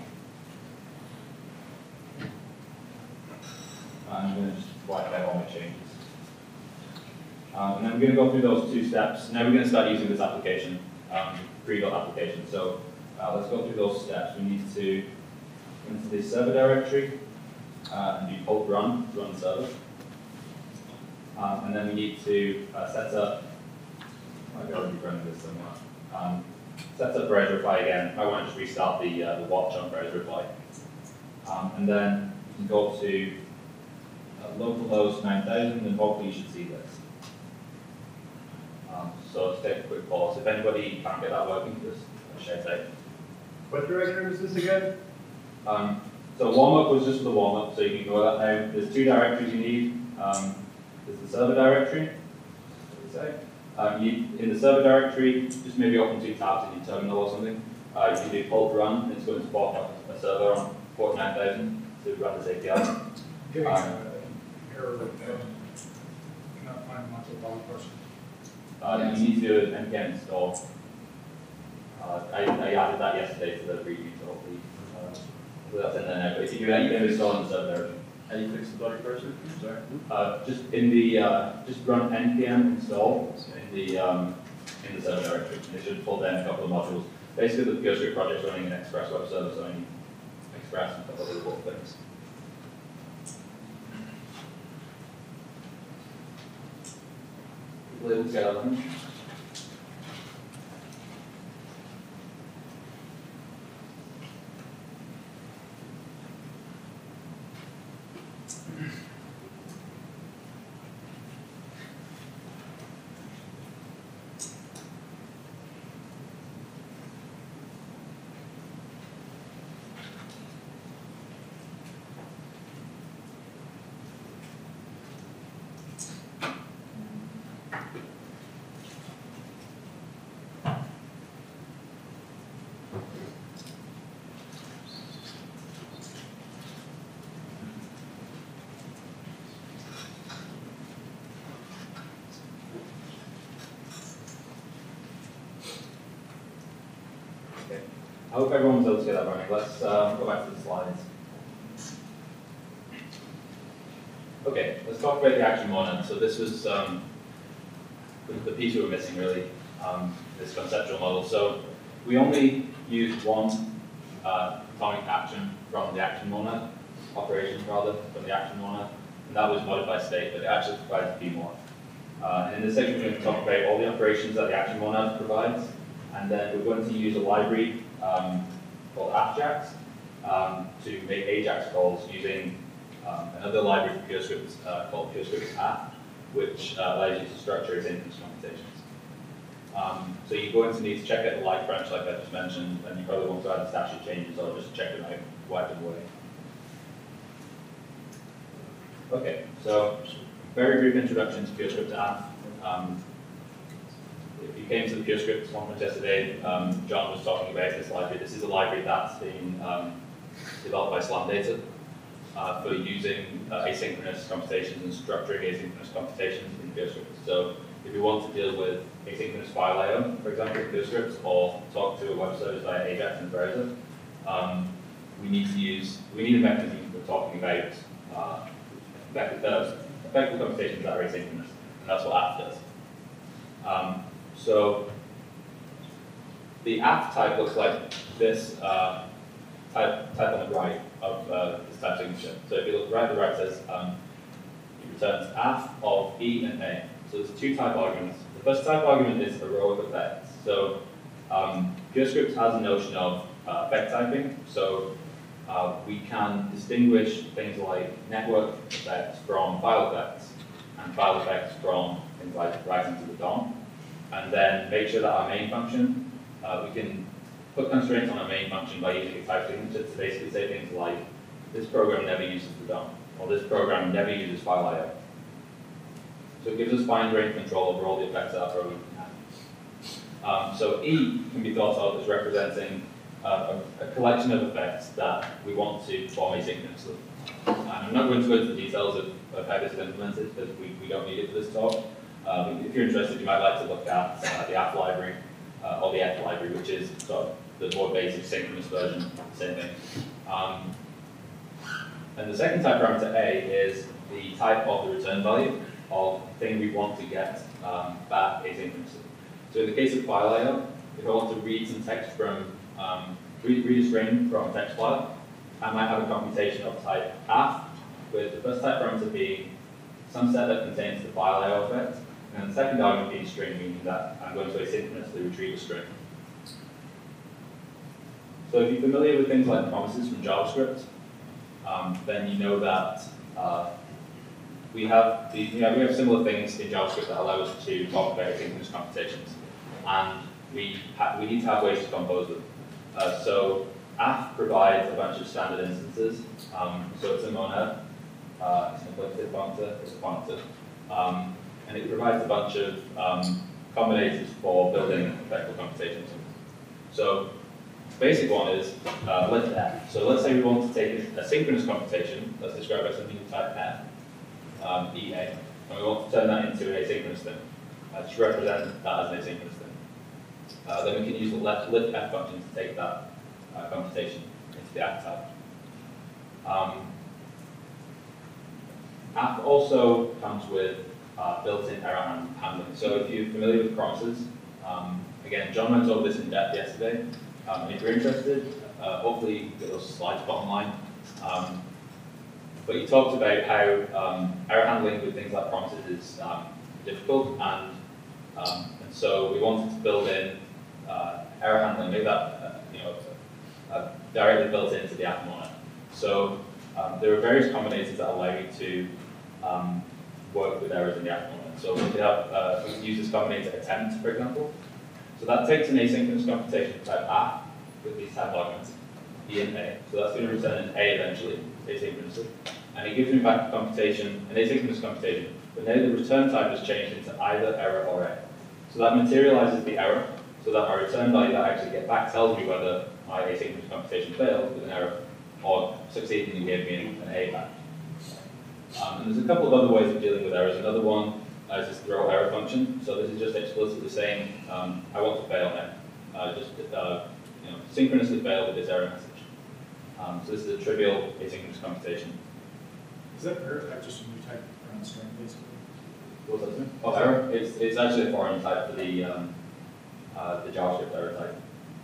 I'm going to just wipe out all my changes. And then we're going to go through those 2 steps. Now we're going to start using this application, pre.application. So let's go through those steps. We need to go into the server directory and do pulp run to run the server. And then we need to set up, I've already running this somewhere. Set up browserify again. I want to just restart the watch on browserify. And then you can go to localhost 9000, and hopefully you should see this. So let's take a quick pause. If anybody can't get that working, just shout out. What directory was this again? So warm-up was just for the warm-up, so you can ignore that now. There's 2 directories you need. There's the server directory. In the server directory, just maybe open 2 tabs in your terminal or something. You can do pulp run, and it's going to spawn up a server on port 9000 to run this API. Getting error cannot find much of one person. You need to do an npm install. I added that yesterday to the preview, so hopefully that's in there now. But if you do npm install in the server directory. And you fix the body cursor? Sorry. Just in the just run npm install in the server directory. It should pull down a couple of modules. Basically, the PureScript project's running an Express web server, so I need Express and a couple of other little things. People able to get that one? I hope everyone's able to get that running. Let's go back to the slides. Okay, let's talk about the action monad. So this was the piece we were missing, really, this conceptual model. So we only used one atomic action from the action monad, operation rather, from the action monad, and that was modify state, but it actually provides a few more. In this section, we're going to talk about all the operations that the action monad provides, and then we're going to use a library called AFJAX to make AJAX calls using another library for PureScript called PureScript app, which allows you to structure asynchronous computations. So you're going to need to check out the live branch like I just mentioned, and you probably want to add statute changes or just check them out, wipe them away. Okay, so very brief introduction to PureScript app. If you came to the PureScript conference yesterday, John was talking about this library. This is a library that's been developed by LambdaConf for using asynchronous computations and structuring asynchronous computations in PureScript. So if you want to deal with asynchronous file I/O, for example, in PureScript, or talk to a web service via AJAX in the browser, we need a mechanism for talking about effective computations that are asynchronous, and that's what app does. So the app type looks like this type on the right of this type signature. So if you look right to the right, it says it returns app of E and A. So there's two type arguments. The first type argument is a row of effects. So PureScript has a notion of effect typing. So we can distinguish things like network effects from file effects, and file effects from things like writing to the DOM, and then make sure that our main function, we can put constraints on our main function by using a type signature to basically say things like, this program never uses the DOM, or this program never uses file I/O. So it gives us fine-grained control over all the effects that our program can have. So E can be thought of as representing a collection of effects that we want to perform asynchronously. I'm not going to go into the details of how this is implemented, because we don't need it for this talk. If you're interested, you might like to look at the app library, or the F library, which is sort of the more basic synchronous version, same thing. And the second type parameter A is the type of the return value of the thing we want to get back asynchronously. So in the case of file I/O, if I want to read some text from, read a string from a text file, I might have a computation of type AF, with the first type parameter being some set that contains the file I/O effect, and the second argument being string, meaning that I'm going to asynchronously retrieve a string. So if you're familiar with things like promises from JavaScript, then you know that we have similar things in JavaScript that allow us to talk about asynchronous computations, and we need to have ways to compose them. So AF provides a bunch of standard instances. So it's a monad, it's an implicit pointer, it's a pointer, and it provides a bunch of combinators for building effective computations. So the basic one is lift F. So let's say we want to take a synchronous computation that's described by something type F, EA, and we want to turn that into an asynchronous thing, to represent that as an asynchronous thing. Then we can use the lift F function to take that computation into the app type. App also comes with built-in error handling. So if you're familiar with promises, again, John went over this in depth yesterday. If you're interested, hopefully you can get those slides bottom line. But he talked about how error handling with things like promises is difficult, and so we wanted to build in error handling, make that directly built into the app monad. So there are various combinators that allow you to work with errors in the app monad. So we can use this combinator attempt, for example. So that takes an asynchronous computation type app with these type arguments, E and A. So that's going to return an A eventually, asynchronously. And it gives me back a computation, an asynchronous computation, but now the return type has changed into either error or A. So that materializes the error, so that my return value that I actually get back tells me whether my asynchronous computation failed with an error, or succeeded and gave me an A back. And there's a couple of other ways of dealing with errors. Another one is this throw error function. So this is just explicitly saying, I want to fail now. synchronously fail with this error message. So this is a trivial asynchronous computation. Is that error type just a new type around string, basically? What's that? Oh, error? It's actually a foreign type for the JavaScript error type.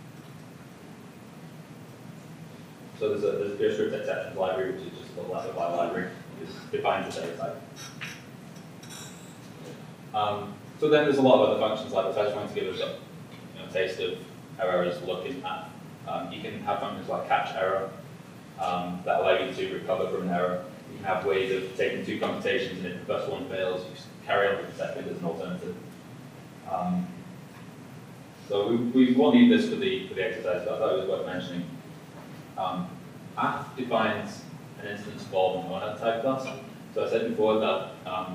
So there's a PureScript exceptions library, which is just a left apply library. It defines this error type. So then there's a lot of other functions like this. I just wanted to give us a taste of how errors look in that. You can have functions like catch error that allow you to recover from an error. You can have ways of taking two computations, and if the first one fails, you carry on with the second as an alternative. So we won't need this for the exercise, but I thought it was worth mentioning. App defines an instance for the monad type class. So I said before that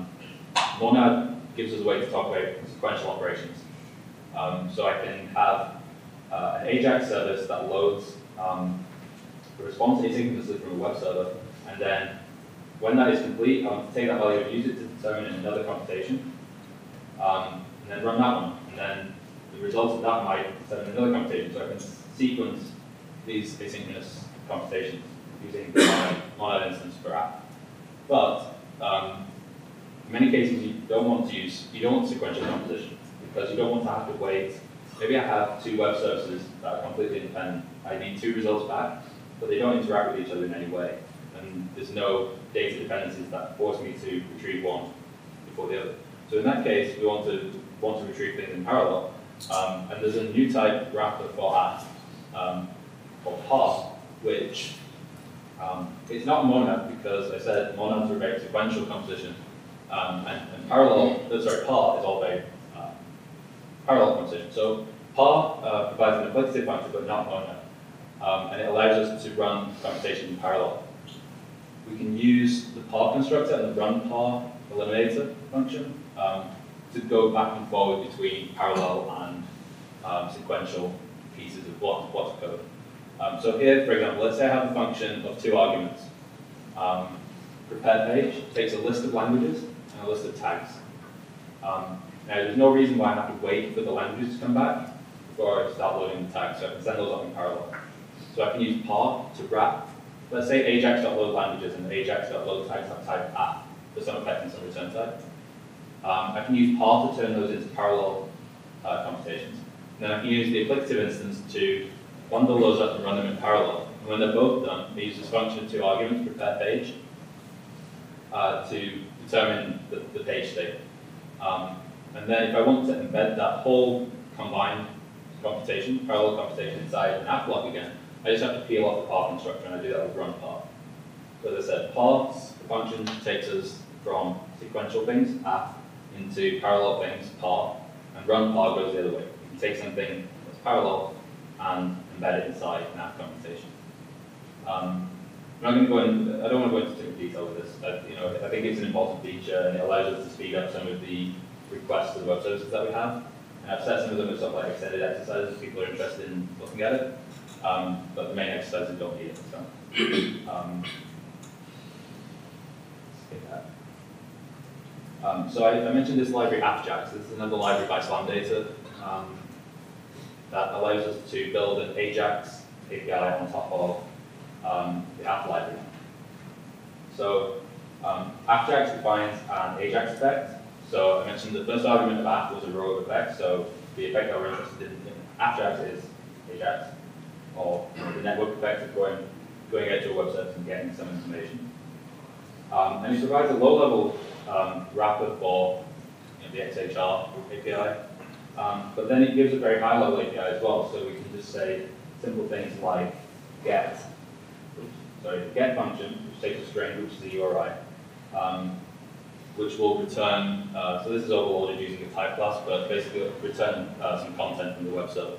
monad gives us a way to talk about sequential operations. So I can have an AJAX service that loads a response asynchronously from a web server, and then when that is complete, I want to take that value and use it to determine another computation, and then run that one, and then the results of that might determine another computation. So I can sequence these asynchronous computations using the monad instance for app. But in many cases, you don't want sequential composition because you don't want to have to wait. Maybe I have two web services that are completely independent. I need two results back, but they don't interact with each other in any way. And there's no data dependencies that force me to retrieve one before the other. So in that case, we want to retrieve things in parallel. And there's a new type wrapper for app called par, which it's not monad because I said monads are about sequential composition. And par is all about parallel composition. So par provides an applicative function, but not monad. And it allows us to run computation in parallel. We can use the par constructor and the run par eliminator function to go back and forward between parallel and sequential pieces of what's code. So here, for example, let's say I have a function of two arguments. Prepare page takes a list of languages and a list of tags. Now, there's no reason why I have to wait for the languages to come back before I start loading the tags, so I can send those up in parallel. So I can use par to wrap, let's say ajax.load languages and ajax.load tags have type app for some effect and some return type. I can use par to turn those into parallel computations. And then I can use the applicative instance to bundle those up and run them in parallel. And when they're both done, I use this function of two arguments, prepare page, to determine the page state. And then if I want to embed that whole combined computation, parallel computation inside an app block again, I just have to peel off the par constructor, and I do that with run par. So as I said, par, the function takes us from sequential things, app, into parallel things, par, and run par goes the other way. You can take something that's parallel and embed it inside an app computation. I'm not going to go in, I don't want to go into too much detail with this. I think it's an important feature, and it allows us to speed up some of the requests to the web services that we have. And I've set some of them as sort of like extended exercises if people are interested in looking at it. But the main exercises don't need it. So, skip that. So I mentioned this library AppJax. This is another library by Slamdata that allows us to build an AJAX API on top of the app library. So AppJax defines an AJAX effect. So I mentioned the first argument of app was a row of effects. So the effect that we're interested in AppJax is AJAX, or the network effect of going out to a web service and getting some information. And it provides a low-level wrapper for the XHR API. But then it gives a very high-level API as well. So we can just say simple things like get function, which takes a string, which is the URI, which will return, so this is overloaded using a type class, but basically return some content from the web server.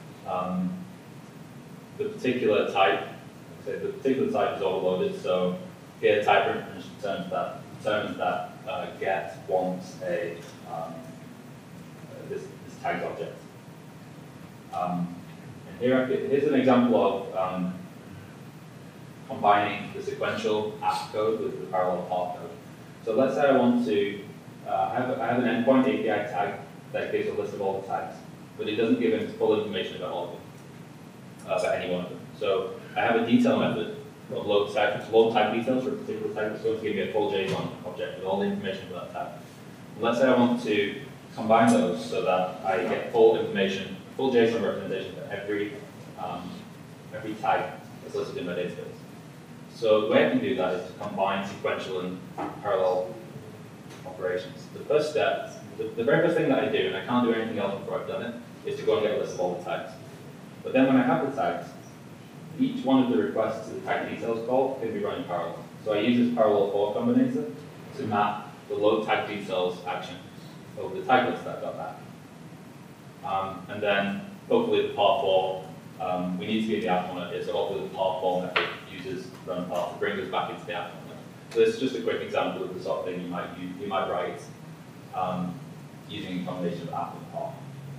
The particular type is overloaded, so here type reference determines that get wants a this tagged object. And here's an example of combining the sequential app code with the parallel par code. So let's say I want to, I have an endpoint API tag that gives a list of all the tags, but it doesn't give full information about all of them. for any one of them. So I have a detail method of load type details for a particular type. It's going to give me a full JSON object with all the information for that type. And let's say I want to combine those so that I get full information, full JSON representation for every tag that's listed in my database. So the way I can do that is to combine sequential and parallel operations. The first step, the very first thing that I do, and I can't do anything else before I've done it, is to go and get a list of all the tags. But then when I have the tags, each one of the requests to the tag details call can be run in parallel. So I use this parallel for combinator to map the load tag details action over the tag list that I got back. And then hopefully the par for, we need to be in the app monitor here, so hopefully the par for method uses run par to bring us back into the app monitor. So this is just a quick example of the sort of thing you might write using a combination of app and par.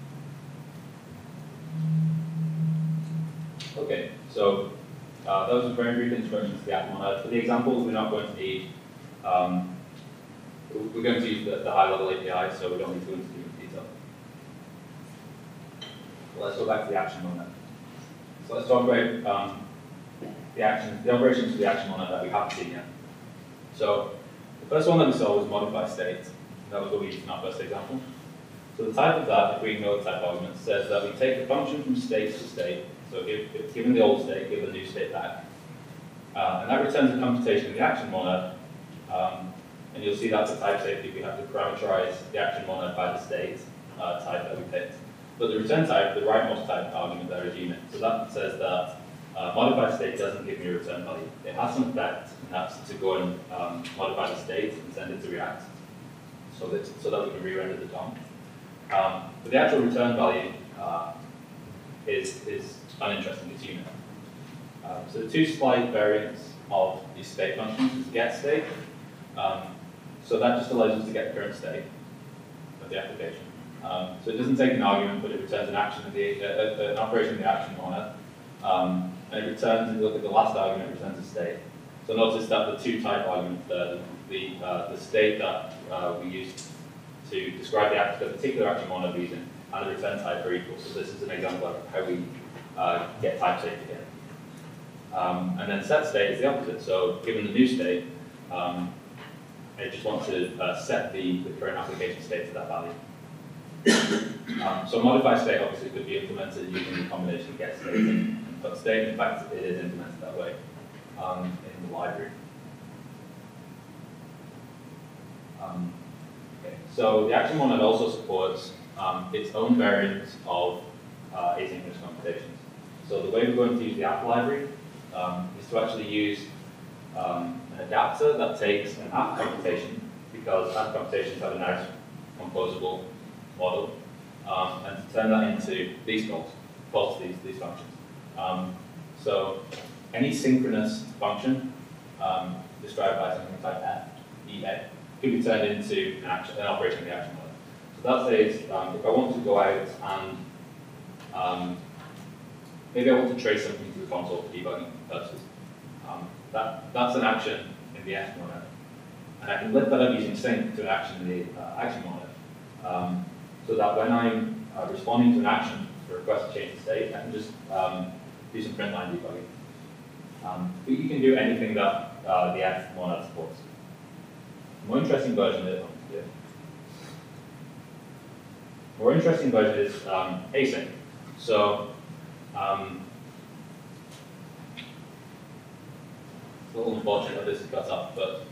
Okay, so those are very brief introductions to the app monitor. For the examples, we're not going to need, we're going to use the high-level API, so we don't need to go into detail. Let's go back to the action monitor. So let's talk about the operations for the action monitor that we haven't seen yet. So the first one that we saw was modify state. That was what we used in our first example. So the type of that, if we ignore the type argument, says that we take the function from state to state. So if given the old state, give the new state back. And that returns a computation in the action monitor. And you'll see that's a type safety. We have to parameterize the action monitor by the state type that we picked. But the return type, the rightmost type argument there is unit. So that says that modify state doesn't give me a return value. It has some effect, and that's to go and modify the state and send it to React so that we can re-render the DOM. But the actual return value is uninteresting, it's unit. So the two slight variants of these state functions is get state. So that just allows us to get the current state of the application. So it doesn't take an argument, but it returns an action an operation in the action monitor. And it returns, if you look at the last argument, it returns a state. So notice that the two type arguments there, the state that we used to describe the particular action monitor we're using, and the return type are equal. So this is an example of how we get type safety here. And then set state is the opposite. So given the new state, I just want to set the current application state to that value. So modify state obviously could be implemented using the combination of get state and put state. In fact, it is implemented that way in the library. Okay. So the action monitor also supports its own variant of asynchronous computations. So the way we're going to use the app library is to actually use an adapter that takes an app computation, because app computations have a nice composable model, and to turn that into these calls to these functions. So any synchronous function described by something type F, EA, could be turned into an operation in the action mode. So that says if I want to go out and maybe I want to trace something to the console for debugging purposes, that's an action in the F monitor. And I can lift that up using sync to an action in the action monitor. So that when I'm responding to an action for a request to change the state, I can just do some print line debugging. But you can do anything that the F monitor supports. A more interesting version is async. So it's a little unfortunate that this is cut off, but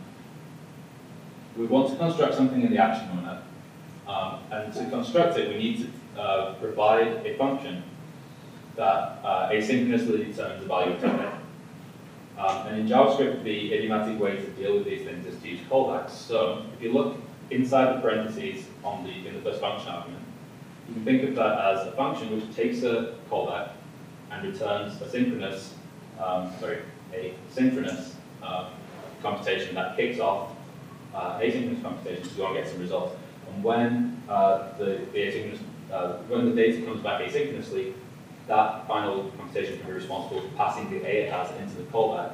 we want to construct something in the action monitor. And to construct it, we need to provide a function that asynchronously determines the value of type. And in JavaScript, the idiomatic way to deal with these things is to use callbacks. So if you look inside the parentheses in the first function argument, you can think of that as a function which takes a callback and returns a synchronous computation that kicks off an asynchronous computation to go and get some results. And when when the data comes back asynchronously, that final computation can be responsible for passing the A it has into the callback.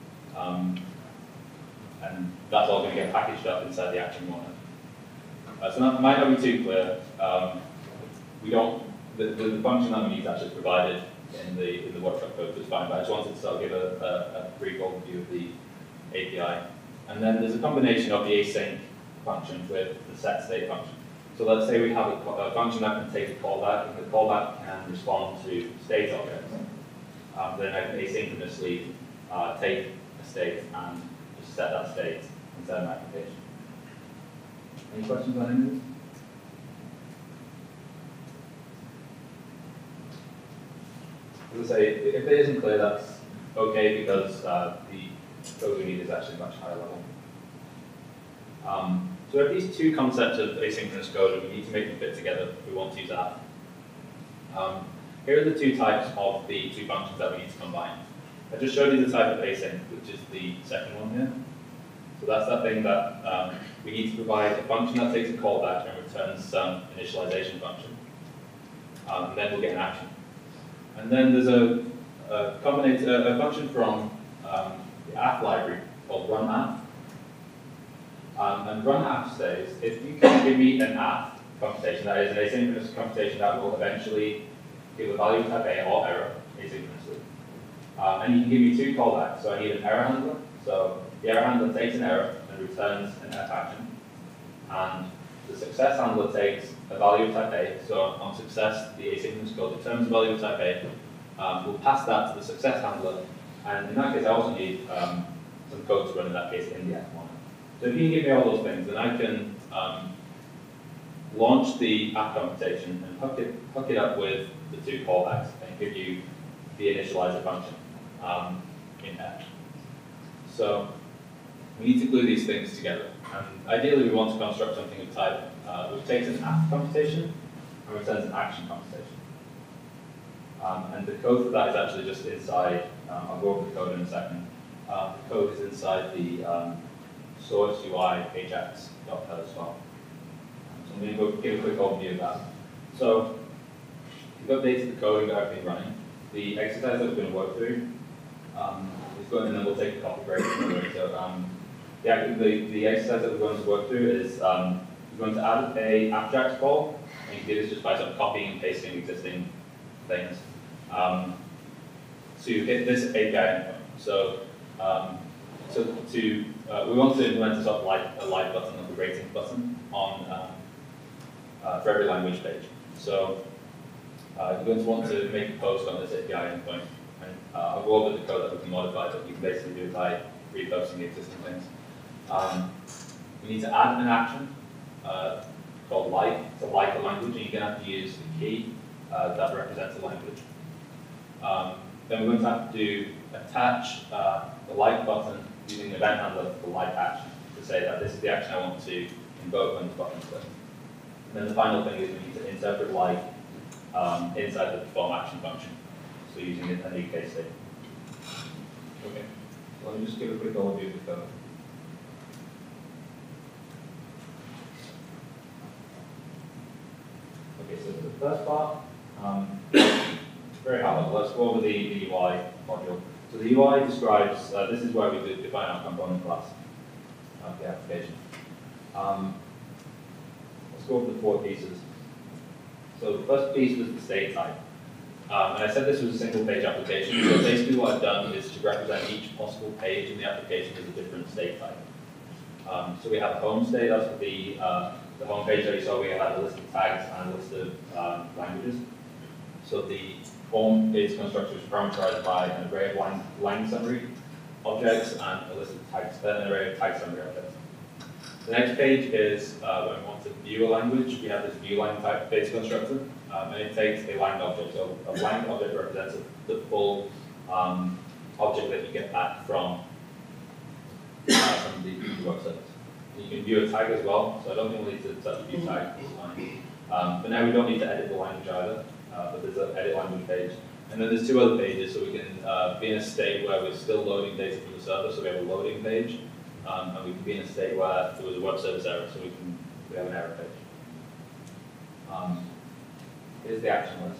And that's all going to get packaged up inside the action monitor. So that might not be too clear. The function that we need is actually provided in the workshop code, which is fine, but I just wanted to sort of give a brief overview of the API. And then there's a combination of the async function with the set state function. So let's say we have a function that can take a callback, and the callback can respond to state objects. Then I can asynchronously take a state and just set that state inside my application. Any questions on any of this? As I say, if it isn't clear, that's okay, because the code we need is actually much higher level. So we have these two concepts of asynchronous code, and we need to make them fit together if we want to use that. Here are the two types of the two functions that we need to combine. I just showed you the type of async, which is the second one here. So that's that thing that we need to provide a function that takes a callback and returns some initialization function. And then we'll get an action. And then there's a function from the app library called runApp. And runApp says, if you can give me an app computation, that is an asynchronous computation that will eventually give a value type A or error asynchronously. And you can give me two callbacks. So I need an error handler. So the error handler takes an error and returns an F action. And the success handler takes a value of type A. So on success, the asynchronous code returns a value of type A. We'll pass that to the success handler. And in that case, I also need some code to run in that case in the F1. So if you can give me all those things, then I can launch the app computation and hook it up with the two callbacks and give you the initializer function in F. So we need to glue these things together. And ideally, we want to construct something of type which takes an app computation and returns an action computation. And the code for that is actually just inside, I'll go over the code in a second. The code is inside the source UI ajax.code as well. So I'm going to go give a quick overview of that. So we've updated the code and got everything running. The exercise that we're going to work through is going, and then we'll take a coffee break. So the exercise that we're going to work through is we're going to add a Ajax call, and you can do this just by sort of copying and pasting existing things to hit this API endpoint. So we want to implement a sort of a like button, like a rating button on for every language page. So you're going to want to make a post on this API endpoint, and I'll go over the code that we can modify, but you can basically do it by reposting the existing things. We need to add an action called like to like a language, and you're going to have to use a key that represents a language. Then we're going to have to attach the like button using the event handler for the like action to say that this is the action I want to invoke when the button is clicked. And then the final thing is we need to interpret like inside the perform action function, so using a new case state. Okay, so let me just give a quick overview of the code. Okay, so the first part, very high level. Let's go over the UI module. So the UI describes, this is where we define our component class of the application. Let's go over the four pieces. So the first piece was the state type. And I said this was a single page application, so basically what I've done is to represent each possible page in the application as a different state type. So we have a home state, that's the home page that you saw, we had a list of tags and a list of languages. So the home is constructed parameterized by an array of line summary objects and a list of tags, then an array of tag summary objects. The next page is when we want to view a language, we have this view line type base constructor, and it takes a lang object. So a lang object represents the full object that you get back from the web service. You can view a tag as well, so I don't think we'll need to touch the view tag this time. But now we don't need to edit the language either, but there's an edit language page. And then there's two other pages, so we can be in a state where we're still loading data from the server, so we have a loading page. And we can be in a state where there was a web service error, so we have an error page. Here's the action list.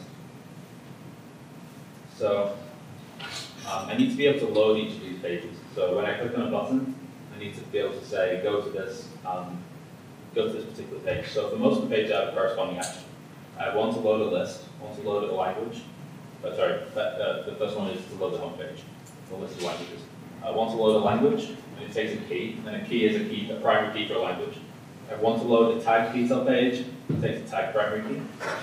So I need to be able to load each of these pages. So when I click on a button, I need to be able to say, go to this particular page. So for most of the pages, I have a corresponding action. I want to load a list, want to load a language, the first one is to load the home page, the list of languages. I want to load a language, and it takes a key, and a key is a primary key for a language. I want to load a tag key subpage, it takes a tag primary key.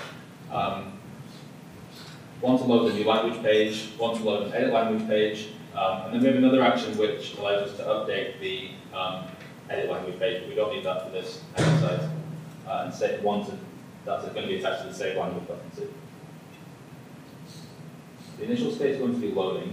Want to load a new language page, want to load an edit language page, and then we have another action which allows us to update the edit language page, but we don't need that for this exercise. And say that's going to be attached to the save language button too. The initial state is going to be loading,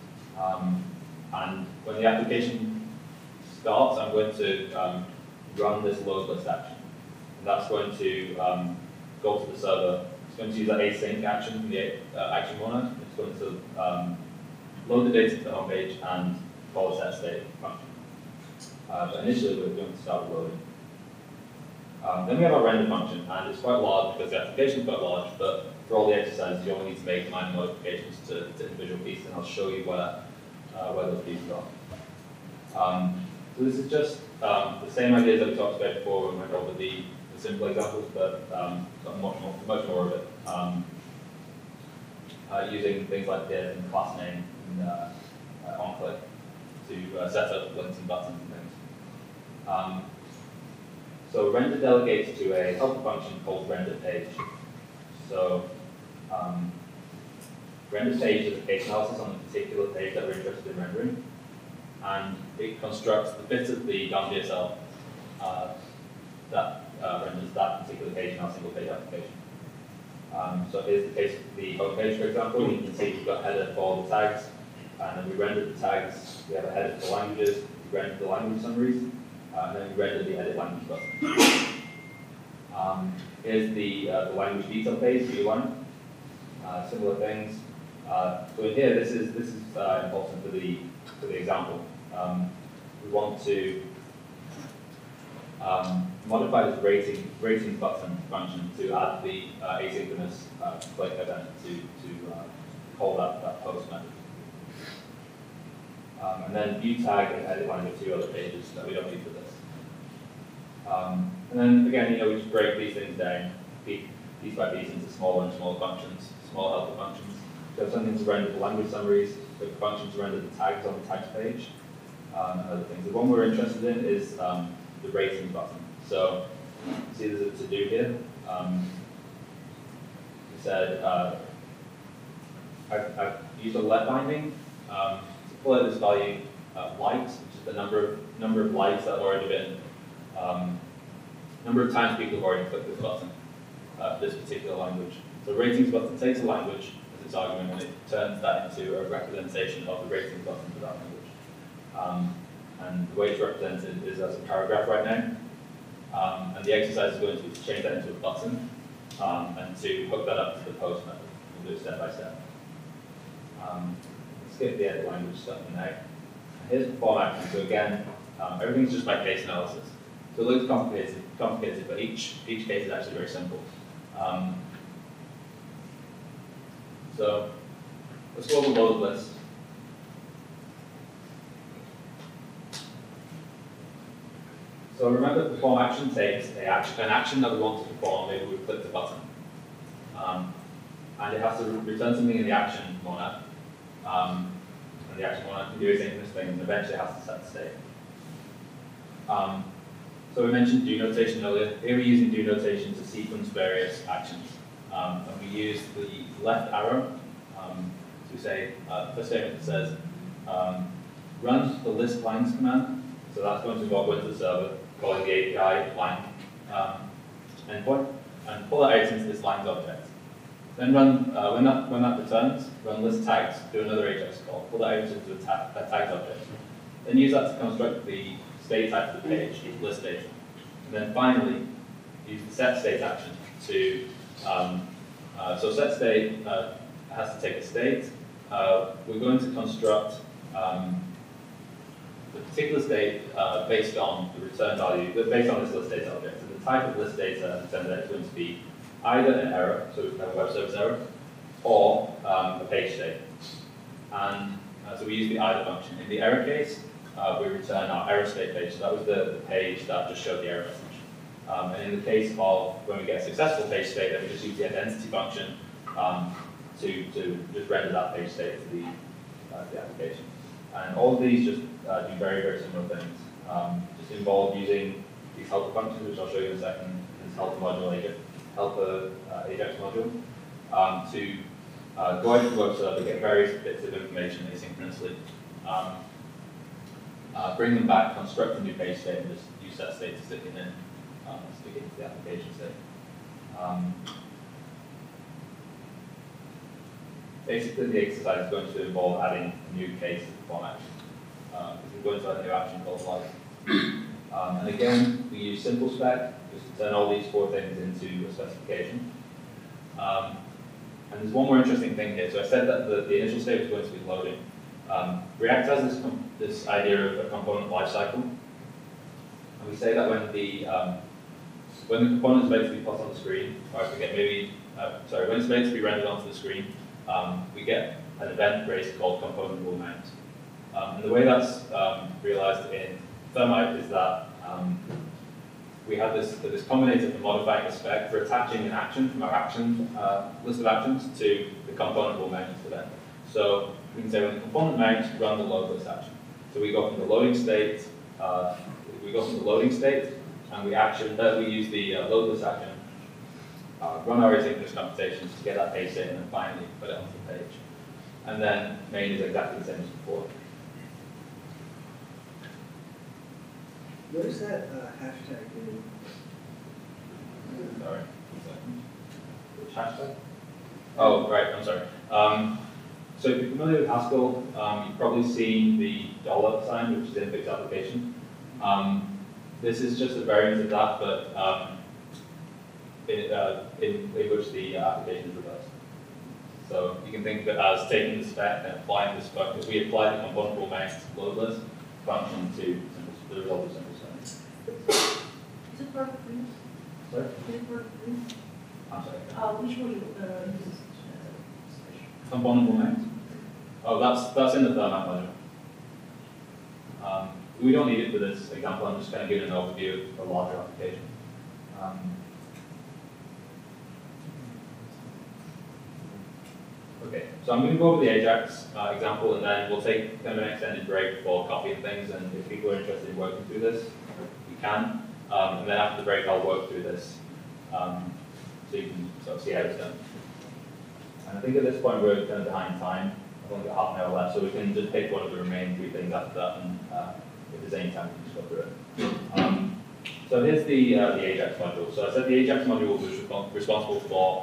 and when the application starts, I'm going to run this load list action. And that's going to go to the server. It's going to use that async action from the action monad. It's going to load the data to the home page and call a set state function. But initially, we're going to start with loading. Then we have our render function, and it's quite large because the application is quite large, but for all the exercises, you only need to make minor modifications to individual pieces, and I'll show you where those pieces are. So this is just the same ideas that we talked about before when we went over the simple examples, but got much more of it. Using things like div and class name and onClick to set up links and buttons and things. So render delegates to a helper function called render page. So render page is a case analysis on the particular page that we're interested in rendering, and it constructs the bit of the DOM DSL that renders that particular page in our single page application. So here's the case of the home page, for example. You can see we've got a header for the tags, and then we rendered the tags. We have a header for the languages. We rendered the language summaries, and then we rendered the edit language button. Here's the language detail page, view line. Similar things. So in here, this is important for the example. We want to modify this rating button function to add the asynchronous click event to call that post method. And then view tag and edit line are two other pages that we don't need for this. And then again, we just break these things down piece by piece into smaller and smaller functions, small helper functions. So something to render the language summaries, a function to render the tags on the tags page, and other things. The one we're interested in is the rating button. So see there's a to-do here. We said I've used a let binding to pull out this value likes, which is the number of likes that have already been, number of times people have already clicked this button, this particular language. So ratings button takes a language as its argument and it turns that into a representation of the ratings button for that language. And the way it's represented is as a paragraph right now. And the exercise is going to be to change that into a button and to hook that up to the post method. We'll do it step by step. Skip the edit language stuff for now. Here's the form action. So again, everything's just by case analysis. So it looks complicated, but each case is actually very simple. So let's go over the load list. So remember, the perform action takes an action that we want to perform. Maybe we click the button, and it has to return something in the action monad. And the action monad can do asynchronous things, and eventually it has to set the state. So we mentioned do notation earlier. Here we're using do notation to sequence various actions. And we use the left arrow to say, the first statement that says, run the list lines command. So that's going to go into the server, calling the API line endpoint, and pull that out into this lines object. Then run, when that returns, run list tags, do another AJAX call, pull that out into a tags object. Then use that to construct the state type of the page, list data. And then finally, use the set state action to, so set state has to take a state. We're going to construct the particular state based on the return value, based on this list data object. So the type of list data is going to be either an error, so we have a web service error, or a page state. And so we use the either function. In the error case, we return our error state page. So that was the page that just showed the error message. And in the case of when we get a successful page state, then we just use the identity function to just render that page state to the application. And all of these just do very, very similar things. Just involve using these helper functions, which I'll show you in a second, this helper module, helper Ajax module, to go out to the web server, get various bits of information asynchronously, bring them back, construct a new page state, and just use that state to stick it in, stick it into the application state. Basically, the exercise is going to involve adding a new case to the format. We're going to add a new action called like. And again, we use simple spec just to turn all these 4 things into a specification. And there's one more interesting thing here. So I said that the initial state was going to be loading. React has this idea of a component lifecycle. And we say that when the component is made to be put on the screen, or I forget, maybe, when it's made to be rendered onto the screen, we get an event raised called component will mount. And the way that's realized in Thermite is that we have this combinator for modifying the spec for attaching an action from our action list of actions to the component will mount event. So we can say when the component mounts, run the load list action. So we go from the loading state, and we use the load list action, run our asynchronous computations to get that page state, and then finally put it onto the page. And then main is exactly the same as before. What is that hashtag doing? Sorry, 1 second. Which hashtag? Oh, right, I'm sorry. So if you're familiar with Haskell, you've probably seen the $ sign, which is in fixed application. This is just a variant of that, but in which the application is reversed. So you can think of it as taking the spec and applying this function, because we applied the component will mount load list function to the result of simple setting. Is it part of Freeman? Sorry? Is it part of Freeman? I'm sorry. Which one uses Component will mount. Oh, that's in the Thermite module. We don't need it for this example. I'm just kind of giving an overview of a larger application. Okay, so I'm going to go over the Ajax example, and then we'll take kind of an extended break for coffee and things, and if people are interested in working through this, we can. And then after the break, I'll work through this, so you can sort of see how it's done. And I think at this point, we're kind of behind time. I've only got half an hour left, so we can just pick one of the remaining 3 things after that, and if there's any time, we can just go through it. So here's the Ajax module. So I said the Ajax module was responsible for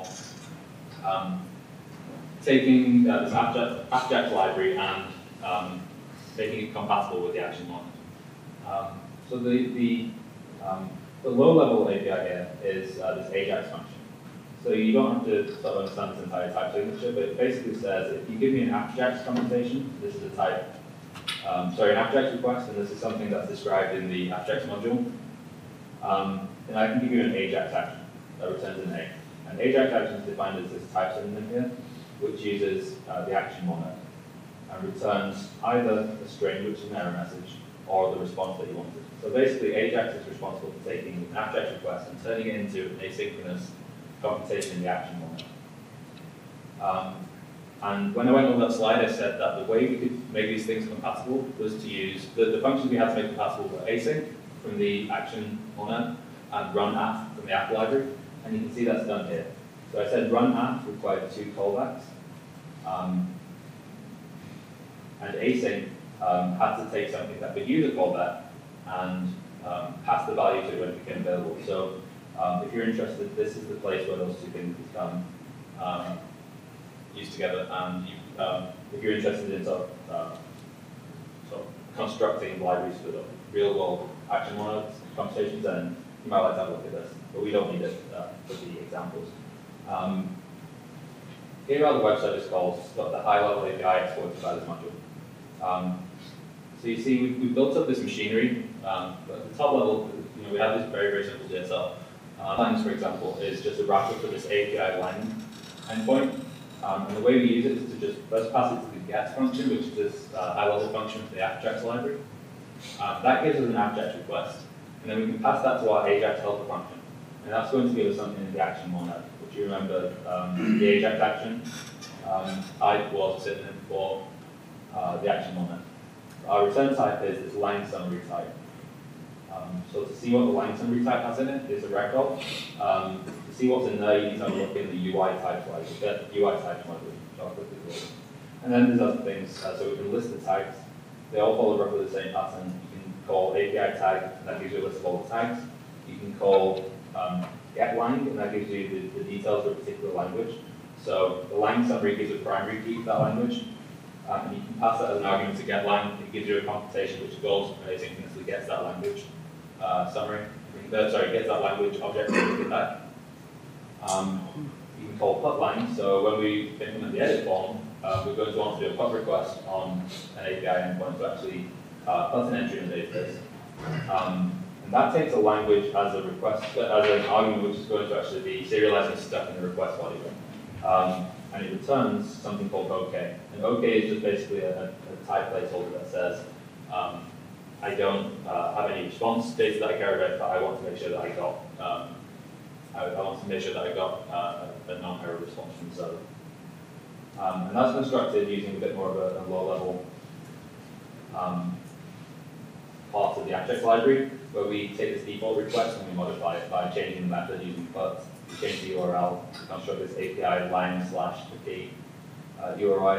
taking this Ajax library and making it compatible with the action model. So the low-level API here is this Ajax function. So you don't have to sort of understand this entire type signature, but it basically says if you give me an Ajax commutation, this is a type, an Ajax request, and this is something that's described in the Ajax module, then I can give you an Ajax action that returns an A. And Ajax action is defined as this type synonym here, which uses the action monad and returns either a string, which is an error message, or the response that you wanted. So basically, Ajax is responsible for taking an Ajax request and turning it into an asynchronous computation in the action monad. And when I went on that slide, I said that the way we could make these things compatible was to use the functions we had to make compatible were async from the action monad and run app from the app library, and you can see that's done here. So I said run app required 2 callbacks, and async had to take something that could use a callback and pass the value to it when it became available. So if you're interested, this is the place where those 2 things become used together. And if you're interested in sort of constructing libraries for the real-world action monads computations, then you might like to have a look at this. But we don't need it for the examples. Here on the website is called the high-level API exploited by this module. So you see, we've built up this machinery. At the top level, we have this very, very simple JSL. Lines, for example, is just a wrapper for this API line endpoint. And the way we use it is to just first pass it to the get function, which is this high-level function for the Ajax library. That gives us an Ajax request. And then we can pass that to our Ajax helper function. And that's going to give us something in the action monad, which you remember the Ajax action type was a synonym for the action moment. Our return type is this line summary type. So to see what the line summary type has in it is a record. To see what's in there, you need to have a look in the UI type library, the UI type library, which I'll quickly go over. And then there's other things. So we can list the tags. They all follow roughly the same pattern. You can call API tag, and that gives you a list of all the tags. You can call getLang, and that gives you the details of a particular language. So the lang summary gives a primary key for that language. And you can pass that as an argument to getLang. It gives you a computation which goes and asynchronously gets that language summary. Gets that language object and gives it back. You can call putLang. So when we implement the edit form, we're going to want to do a put request on an API endpoint to actually put an entry in the database. And that takes a language as a request, as an argument which is going to actually be serialized and stuck in the request body. And it returns something called OK. And OK is just basically a type placeholder that says, I don't have any response data that I care about, but I want to make sure that I got, a non-error response from the server. And that's constructed using a bit more of a low-level part of the object library, where we take this default request and we modify it by changing the method using put. We change the URL to construct this API line / the key URI.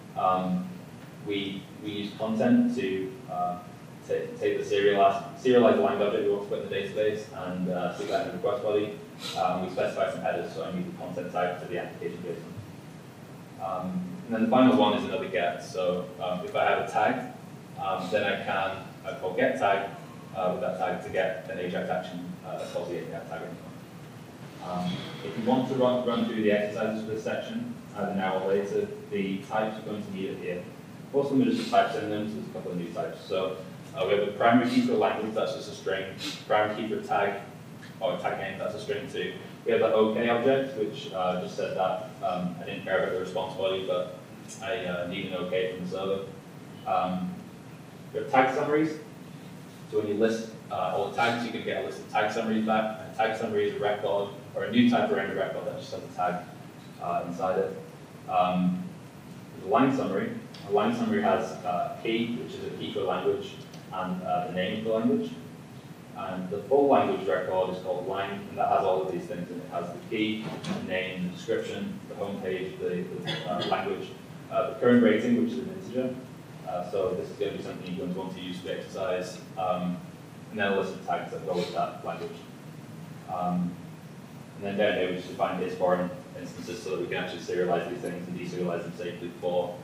We use content to take the serialized lang object we want to put in the database and stick that in the request body. We specify some headers, so I need the content type to the application JSON. And then the final one is another get. So if I have a tag, then I can call get tag with that tag to get an AJAX action that calls the API tag endpoint. If you want to run through the exercises for this section, either now or later, the types are going to need it here. Most of them are just type synonyms, there's a couple of new types. So we have a primary key for a language, that's just a string. Primary key for a tag, or a tag name, that's a string too. We have that OK object, which just said that I didn't care about the response body, but I need an OK from the server. We have tag summaries. So when you list all the tags, you can get a list of tag summaries back. A tag summary is a record, or a new type of any record that just has a tag inside it. There's a line summary. A line summary has a key, which is a key for a language, and the name of the language. And the full language record is called line, and that has all of these things in it. It has the key, the name, the description, the home page, the language, the current rating, which is an integer. So this is going to be something you're going to want to use for the exercise, and then a list of tags that go with that language. And then down here we just define is foreign instances so that we can actually serialize these things and deserialize them safely for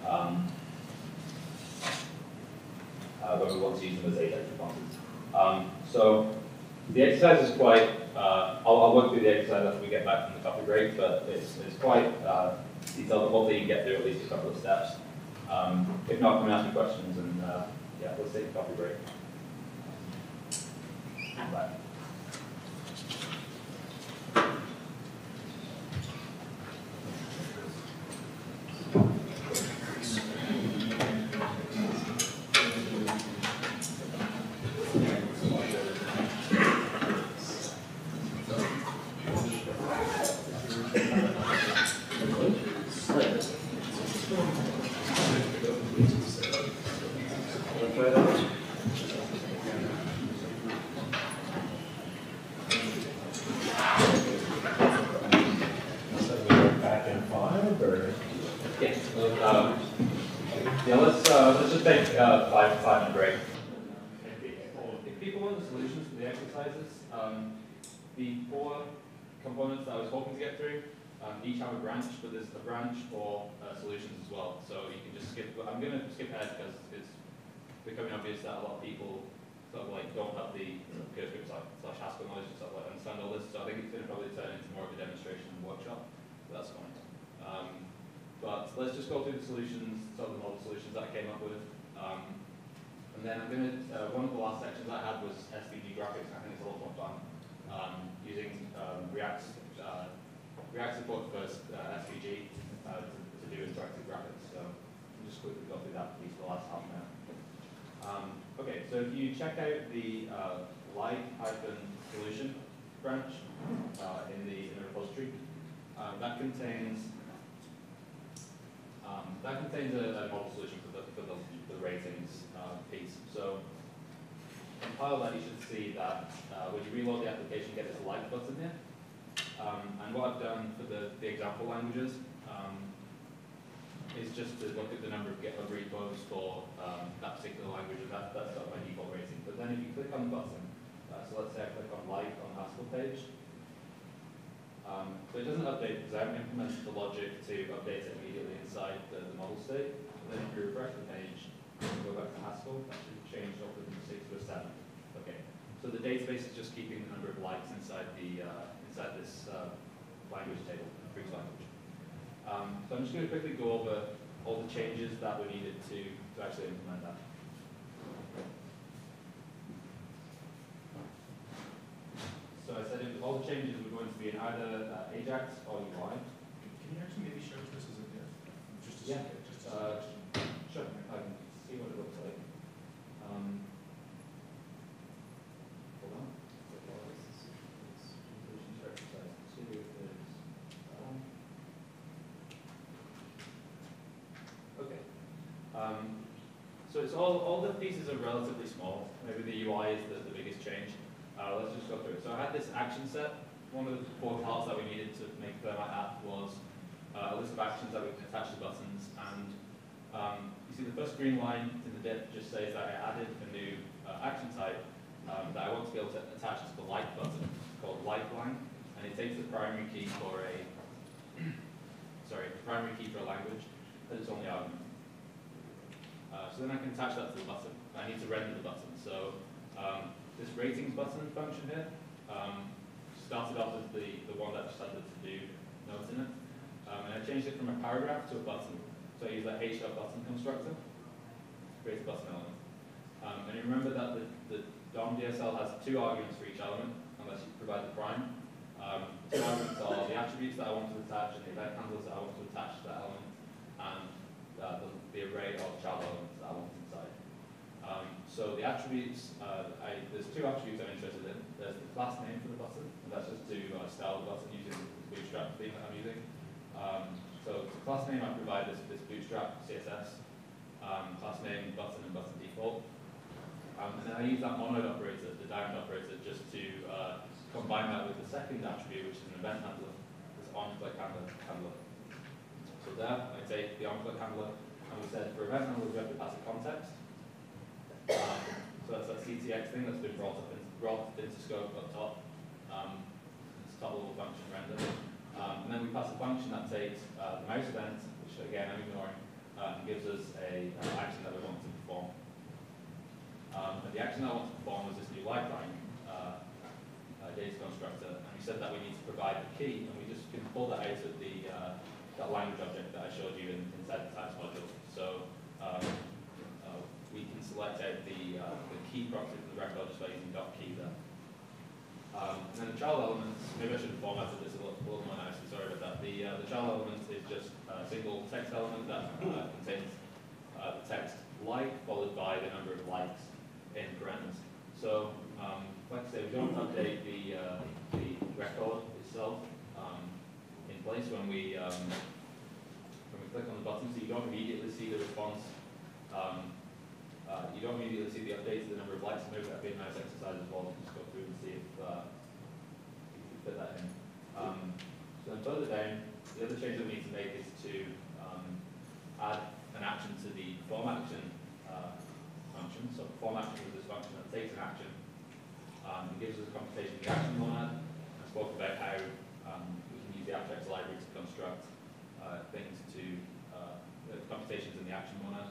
when we want to use them as AJAX responses. So the exercise is quite, I'll work through the exercise after we get back from the coffee break, but it's quite detailed, but hopefully you can get through at least a couple of steps. If not, come and ask me questions, and yeah, let's take a coffee break. Bye. Let's just take a 5-minute break. If people want the solutions for the exercises, the 4 components that I was hoping to get through each have a branch, but there's a branch for solutions as well. So you can just skip. I'm going to skip ahead because it's becoming obvious that a lot of people sort of like don't have the PureScript / Haskell knowledge to sort of like understand all this. So I think it's going to probably turn into more of a demonstration and workshop. But that's fine. But let's just go through the solutions, sort of the model solutions that I came up with. And then I'm going to, one of the last sections I had was SVG graphics, and I think it's a lot more fun. Using React support for SVG to do interactive graphics. So I'll just quickly go through that piece for the last half an hour. Okay, so if you check out the like-solution branch in the repository, that contains That contains a model solution for the ratings piece. So compile that, you should see that when you reload the application, you get this like button here. And what I've done for the example languages is just to look at the number of GitHub repos for that particular language, and that's got my default rating. But then if you click on the button, so let's say I click on like on the Haskell page, so it doesn't update because I haven't implemented the logic to update it immediately inside the model state. And then if you refresh the page, and go back to Haskell, that should change over from 6 to a 7. Okay, so the database is just keeping the number of likes inside inside this language table, Greek language. So I'm just going to quickly go over all the changes that were needed to actually implement that. So I said all the changes were going to be in either Ajax or UI. Can you actually maybe show it to us as a div? Just to see Yeah. it, just Sure, I can see what it looks like. Hold on. Okay. So it's all the pieces are relatively small. Maybe the UI is the biggest change. Let's just go through it. So I had this action set. One of the core parts that we needed to make clear my app was a list of actions that we can attach to buttons. And you see the first green line in the div just says that I added a new action type that I want to be able to attach to the like button called LikeLine. And it takes the primary key for a primary key for a language as its only argument. So then I can attach that to the button. I need to render the button. So this ratings button function here started off as the one that just had the to-do note in it. And I changed it from a paragraph to a button. So I use that h.button constructor to create a button element. And you remember that the DOM DSL has 2 arguments for each element, unless you provide the prime. 2 arguments are the attributes that I want to attach and the event handlers that I want to attach to that element, and the array of child elements that I want inside. So the attributes, there's 2 attributes I'm interested in. There's the class name for the button, and that's just to style the button using the Bootstrap theme that I'm using. So the class name, I provide this Bootstrap CSS, class name, button, and button default. And then I use that monoid operator, the diamond operator, just to combine that with the second attribute, which is an event handler, this on-click handler. So there, I take the on-click handler, and we said for event handlers, we have to pass a context. So that's that CTX thing that's been brought into scope up top. It's top level function render. And then we pass a function that takes the mouse event, which again I'm ignoring, and gives us an action that we want to perform. And the action that I want to perform was this new LikeLine data constructor, and we said that we need to provide the key, and we just can pull that out of the that language object that I showed you inside the types module. So we can select out the key property for the record just by using .key there. And then the child elements, maybe I should have formatted this a little more nicely, sorry about that. The child element is just a single text element that contains the text like followed by the number of likes in parentheses. So, like I say, we don't update the record itself in place when we click on the button, so you don't immediately see the response. You don't immediately see the update to the number of likes. Maybe that'd be a nice exercise as well. Just go through and see if you can fit that in. So then further down, the other change that we need to make is to add an action to the perform action function. So perform action is this function that takes an action and gives us a computation of the action monad. I spoke about how we can use the abstracts library to construct things to computations in the action monad.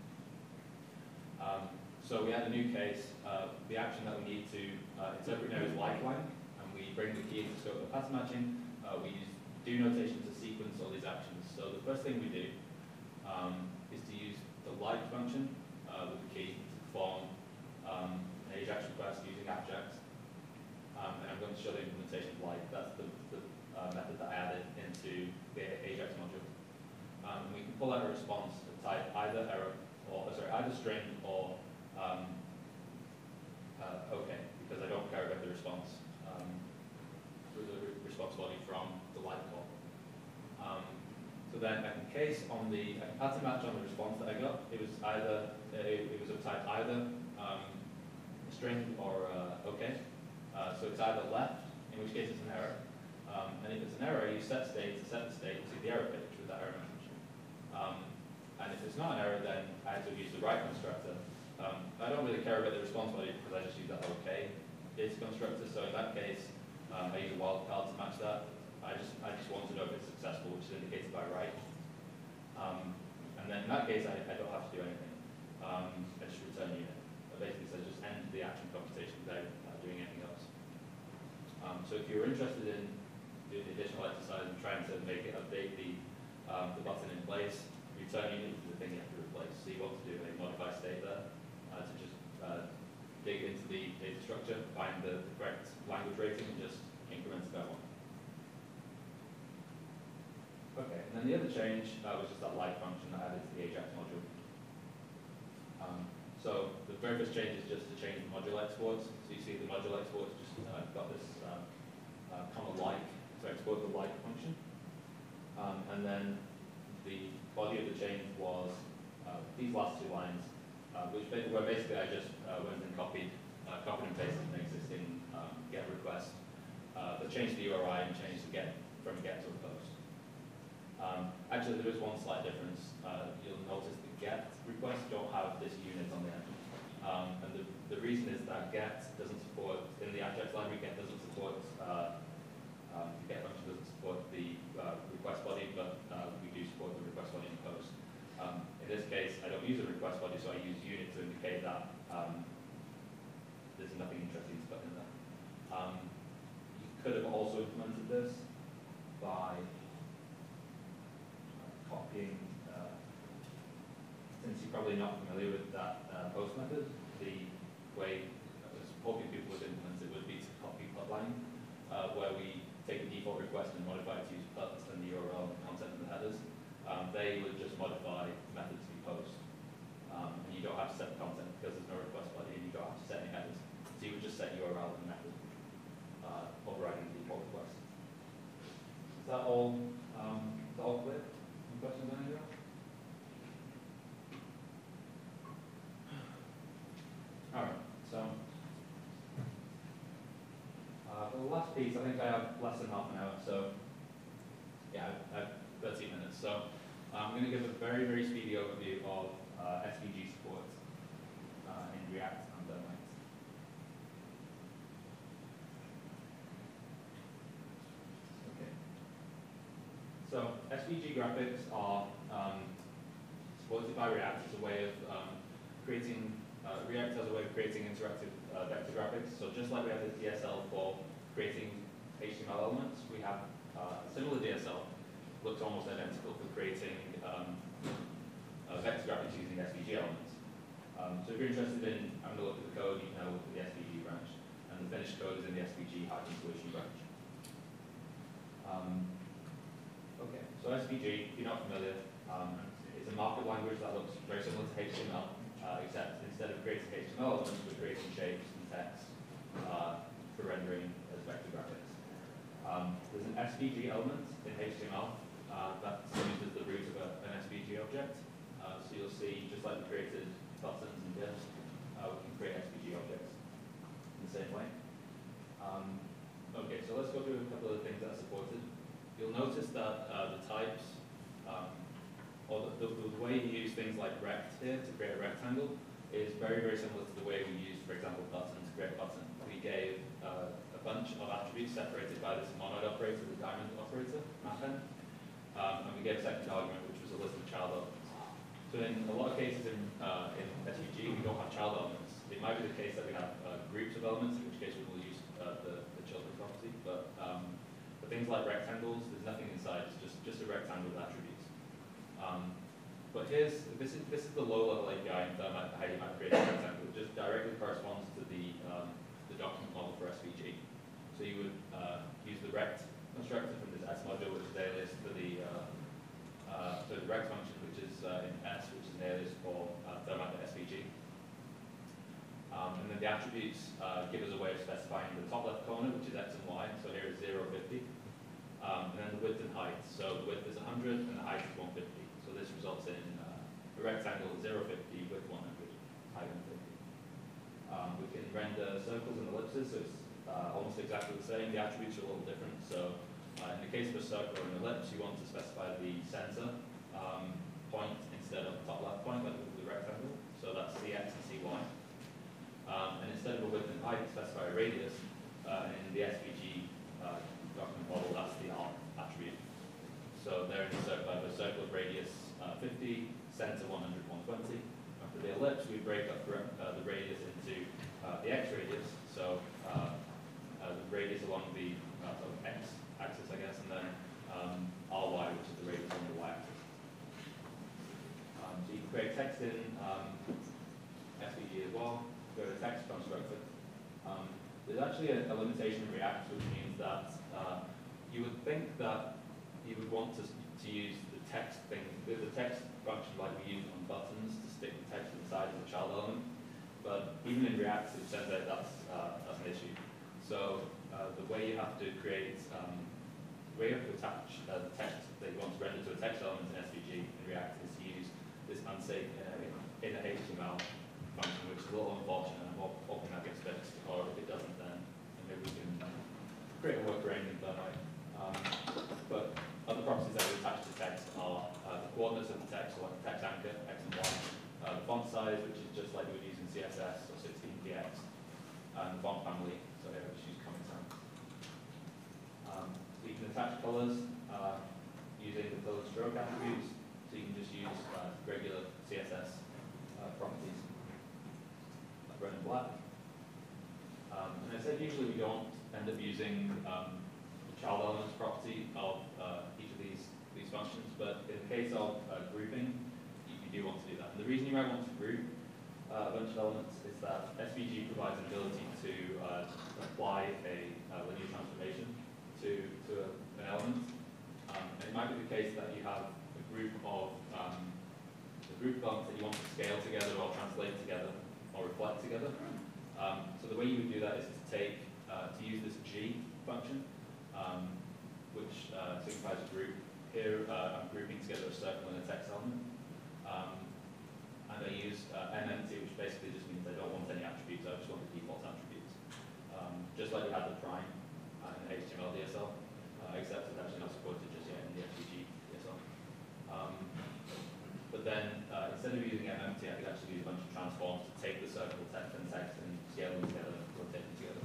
So we add a new case. The action that we need to interpret now is LikeLine, and we bring the key into scope of pattern matching. We use do notation to sequence all these actions. So the first thing we do is to use the like function with the key to perform an Ajax request using abstract. And I'm going to show the implementation of like. That's the method that I added into the Ajax module. And we can pull out a response to type either error either string or OK, because I don't care about the response body from the like call. So then I can case on the pattern match on the response that I got, it was either it was of type either string or OK. So it's either left, in which case it's an error. And if it's an error, you set state to set the state to the error page with that error message. And if it's not an error, then I have to use the right constructor. I don't really care about the response body because I just use that OK is constructor. So in that case, I use a wildcard to match that. I just want to know if it's successful, which is indicated by right. And then in that case, I don't have to do anything. I just return unit. It basically says just end the action computation without doing anything else. So if you're interested in doing the additional exercise and trying to make it update the button in place, return unit is the thing you have to replace. So you want to do a modify state there to just dig into the data structure, find the correct language rating, and just increment that one. Okay, and then the other change was just that like function that I added to the Ajax module. So the very first change is just to change the module exports. So you see the module exports just got this comma like to export the like function. And then the body of the change was these last two lines, where basically I just went and copied and pasted an existing GET request, but changed the URI and changed the GET from GET to a post. Actually, there is one slight difference. You'll notice the GET requests don't have this unit on the end. And the reason is that GET doesn't support, in the Ajax library, GET doesn't support, the GET function doesn't support the request body, but we do support the request body in post. In this case, I don't use a request body, so I use unit to indicate that there's nothing interesting to put in there. You could have also implemented this by copying, since you're probably not familiar with that post method, the way hoping people would implement it would be to copy putline, where we take the default request and modify it to use put and the URL and the content of the headers. They would just modify the method to be post. And you don't have to set the content because there's no request body and you don't have to set any headers. So you would just set URL and method, overriding the default request. Is that all clear? Any questions on anything? All right, so for the last piece, I think I have less than half an hour, so yeah, I have 13 minutes. So I'm going to give a very, very speedy overview of SVG support in React and Dynamics. Okay. So SVG graphics are supported by React as a way of creating, React has a way of creating interactive vector graphics. So just like we have the DSL for creating HTML elements, we have a similar DSL, looks almost identical for creating vector graphics using SVG elements. So if you're interested in having a look at the code, you can have a look at the SVG branch. And the finished code is in the SVG hacking solution branch. Okay, so SVG, if you're not familiar, it's a markup language that looks very similar to HTML, except instead of creating HTML elements, we're creating shapes and text for rendering as vector graphics. There's an SVG element in HTML that's used as the root of an SVG object. So you'll see, just like we created buttons and divs, we can create SVG objects in the same way. Okay, so let's go through a couple of the things that are supported. You'll notice that the types, or the way you use things like rect here to create a rectangle is very, very similar to the way we used, for example, button to create a button. We gave a bunch of attributes separated by this monoid operator, the diamond operator, mappend, and we gave a second argument, which was a list of child elements. So in a lot of cases in SVG, we don't have child elements. It might be the case that we have groups of elements, in which case we will use the children property, but for things like rectangles, there's nothing inside, it's just a rectangle with attributes. But this is the low-level API in terms of how you might create a rectangle. It just directly corresponds to the document model for SVG. So you would use the rect constructor from this S module, which is alias for the rect function, which is in S, which is an alias for thermite SVG. And then the attributes give us a way of specifying the top left corner, which is X and Y. So here is 0, 50. And then the width and height. So the width is 100 and the height is 150. this results in a rectangle at 0, 50, width 100, height 150. We can render circles and ellipses, so it's almost exactly the same. The attributes are a little different. So in the case of a circle or an ellipse, you want to specify the center point instead of the top left point, like with the rectangle. So that's Cx and Cy. And instead of a width and height, specify a radius. In the SVG document model, that's the arc attribute. So there in the circle, I have a circle of radius 50, center 100, 120. And for the ellipse, we break up the radius into the x radius, so the radius along the sort of x axis, I guess, and then ry, which is the radius along the y axis. So you can create text in SVG as well. Go to text constructor. There's actually a limitation in React, which means that you would think that you would want to use the text thing, the text function like we use on buttons to stick the text inside of the child element. But even in React, it turns out that's an issue. So the way you have to create, the way you have to attach the text that you want to render to a text element in SVG in React is to use this unsafe inner HTML function, which is a little unfortunate, and I'm hoping that gets fixed, or if it doesn't, then maybe we can create a workaround in that way. But other properties that we attach to text are the coordinates of the text, so like the text anchor, x and y, the font size, which is just like we would use in CSS, or 16px, and the font family, so here I just use Comic Sans. So you can attach colors using the color stroke attributes, so you can just use regular CSS properties, like red and black. And I said usually we don't end up using the child elements property of each of these functions, but in the case of grouping, you do want to do that. And the reason you might want to group a bunch of elements is that SVG provides an ability to apply a linear transformation to an element. And it might be the case that you have a group of elements that you want to scale together or translate together or reflect together. So the way you would do that is to use this G function, which signifies a group. Here I'm grouping together a circle and a text element. And I use MMT, which basically just means I don't want any attributes, I just want the default attributes. Just like we had the prime in the HTML DSL, except it's actually not supported just yet in the SVG DSL. But then instead of using MMT, I could actually use a bunch of transforms to take the circle, text, and scale them together, rotate them together.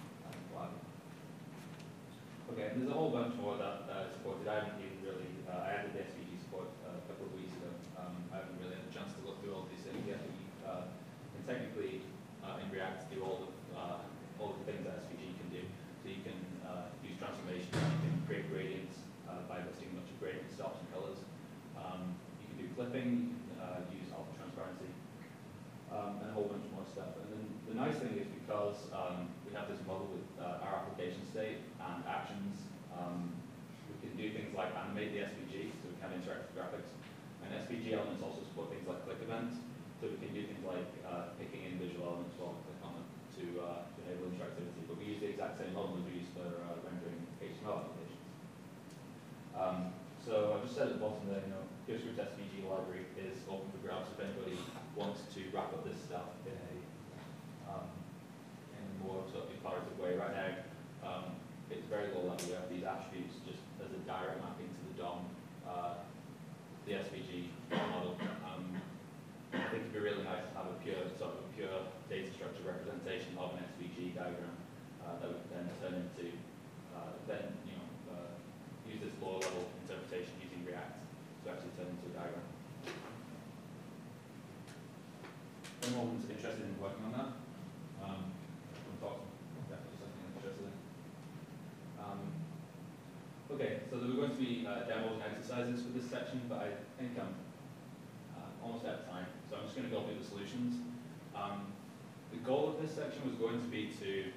Okay, and there's a whole bunch more that is supported. I haven't even really, I added the SVG support a couple of weeks ago. I haven't really had a chance to look through all of these things yet. We can technically, in React, do all of the things that SVG can do. So you can use transformations, you can create gradients by listing a bunch of gradient stops and colors. You can do clipping, you can use alpha transparency, and a whole bunch more stuff. And then the nice thing is because we have this model with our application state and actions, we can do things like animate the SVG, so we can interact with graphics. And SVG elements also support things like click events, so we can do things like picking in visual elements while we click on them to enable interactivity. But we use the exact same model as we use for rendering HTML applications. So I've just said at the bottom there, PureScript SVG library is open for grabs if anybody wants to wrap up this stuff in a more sort of declarative way. Right now, it's very low level. We have these attributes just as a direct mapping to the DOM, the SVG model. I think it'd be really nice to have a pure data structure representation of an SVG diagram that we can then turn into, use this lower level interpretation using React to actually turn into a diagram. If anyone's interested in working on that, I'm definitely something I'm interested in. Okay, so there were going to be demos and exercises for this section, but I think I'm almost out of time, so I'm just going to go through the solutions. The goal of this section was going to be to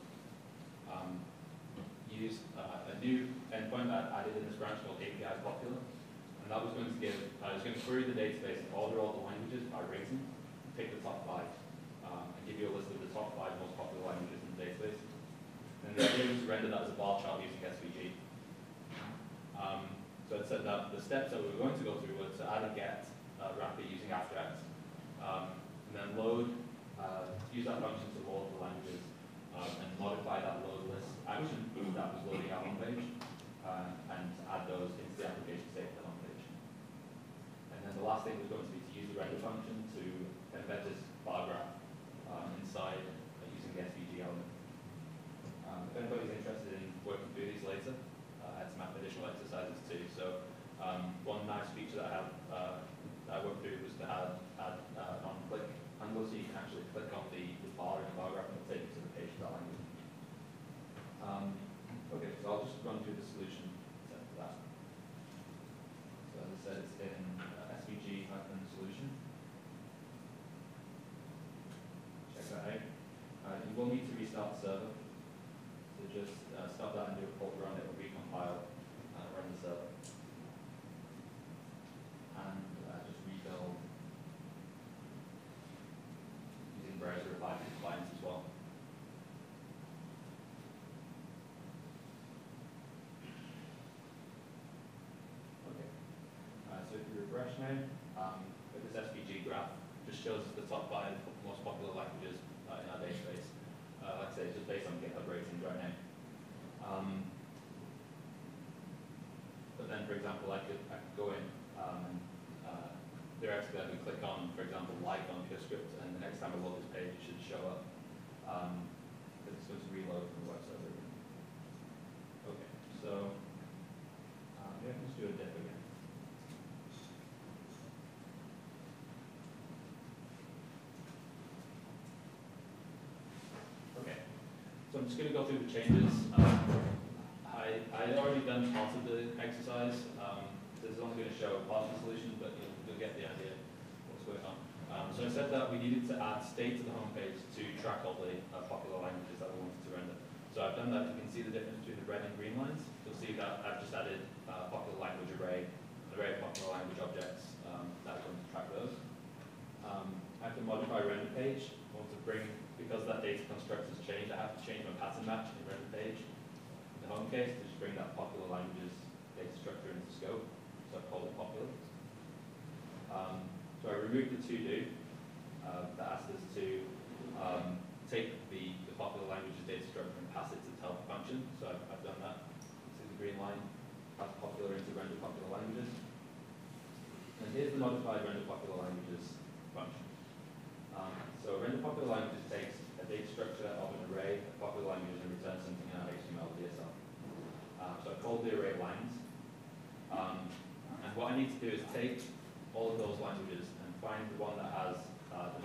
use a new endpoint that I added in this branch called API popular, and that was going to I was going to query the database and order all the languages by rating, and pick the top 5, and give you a list of the top 5 most popular languages in the database. And the idea was to render that as a bar chart using SVG. So it said that the steps that we were going to go through were to add a get wrapper using abstract, and then load, use that function to load the languages, and modify that load list action that was loading our homepage, and add those into the application state of the homepage. And then the last thing was going to be to use the render function to embed this bar graph inside using the SVG element. If anybody's interested in working through these later, I had some additional exercises too. So one nice feature that I have that I worked through was to add an on-click handle, so you can actually click on the bar in the bar graph and it'll take you to the page for that language. Okay, so I'll just run through the solution set for that. So as I said, it's in SVG-solution. Check that out. You will need to restart the server. So just stop that and do a cold run. It will recompile and run the server. And just rebuild using browser reply to clients as well. Okay. So if you refresh now, with this SVG graph, just shows us the top 5 most popular languages in our database. Like I say, it's just based on GitHub ratings right now. But then, for example, I could go in and theoretically I could click on, for example, like on PureScript, and the next time I load this page, it should show up because it's going to reload from the web server again. Okay, so yeah, let's do a diff again. Okay, so I'm just going to go through the changes. I had already done part of the exercise. This is only going to show part of the solution, but you'll get the idea of what's going on. So I said that we needed to add state to the home page to track all the popular languages that we wanted to render. So I've done that. You can see the difference between the red and green lines. You'll see that I've just added popular language array, an array of popular language objects that are going to track those. I have to modify render page. I want to bring, because that data construct has changed, I have to change my pattern match in the render page. In the home case, to just bring that popular languages data structure into scope. So I've called it popular. So I removed the to-do that asked us to take the popular languages data structure and pass it to the helper function. So I've done that. This is the green line, pass popular into render popular languages. And here's the modified render popular languages function. So render popular languages takes a data structure of an array of popular languages and returns something in our HTML DSL. So I called the array lines. And what I need to do is take all of those languages and find the one that has the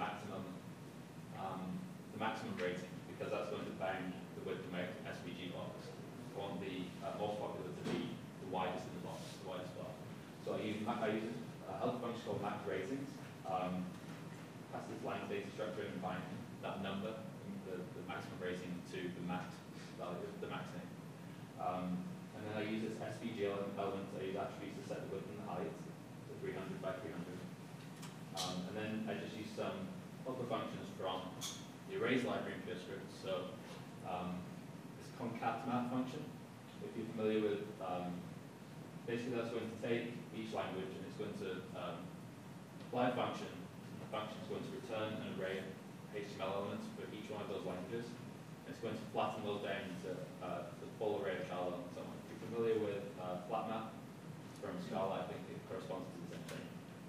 maximum rating, because that's going to bound the width of my SVG box. I want the most popular to be the widest in the box, the widest bar. So I use a help function called max ratings. Pass this line data structure and find that number, the maximum rating to the max value, the max name. And then I use this SVG element, I use attributes to set the width and the height, so 300 by 300. And then I just use some other functions from the arrays library in PureScript. So this concat-map function, if you're familiar with, basically that's going to take each language and it's going to apply a function. The function is going to return an array of HTML elements for each one of those languages. It's going to flatten those down into the full array of child elements. If you're familiar with flatmap from Scala, I think it corresponds to the same thing.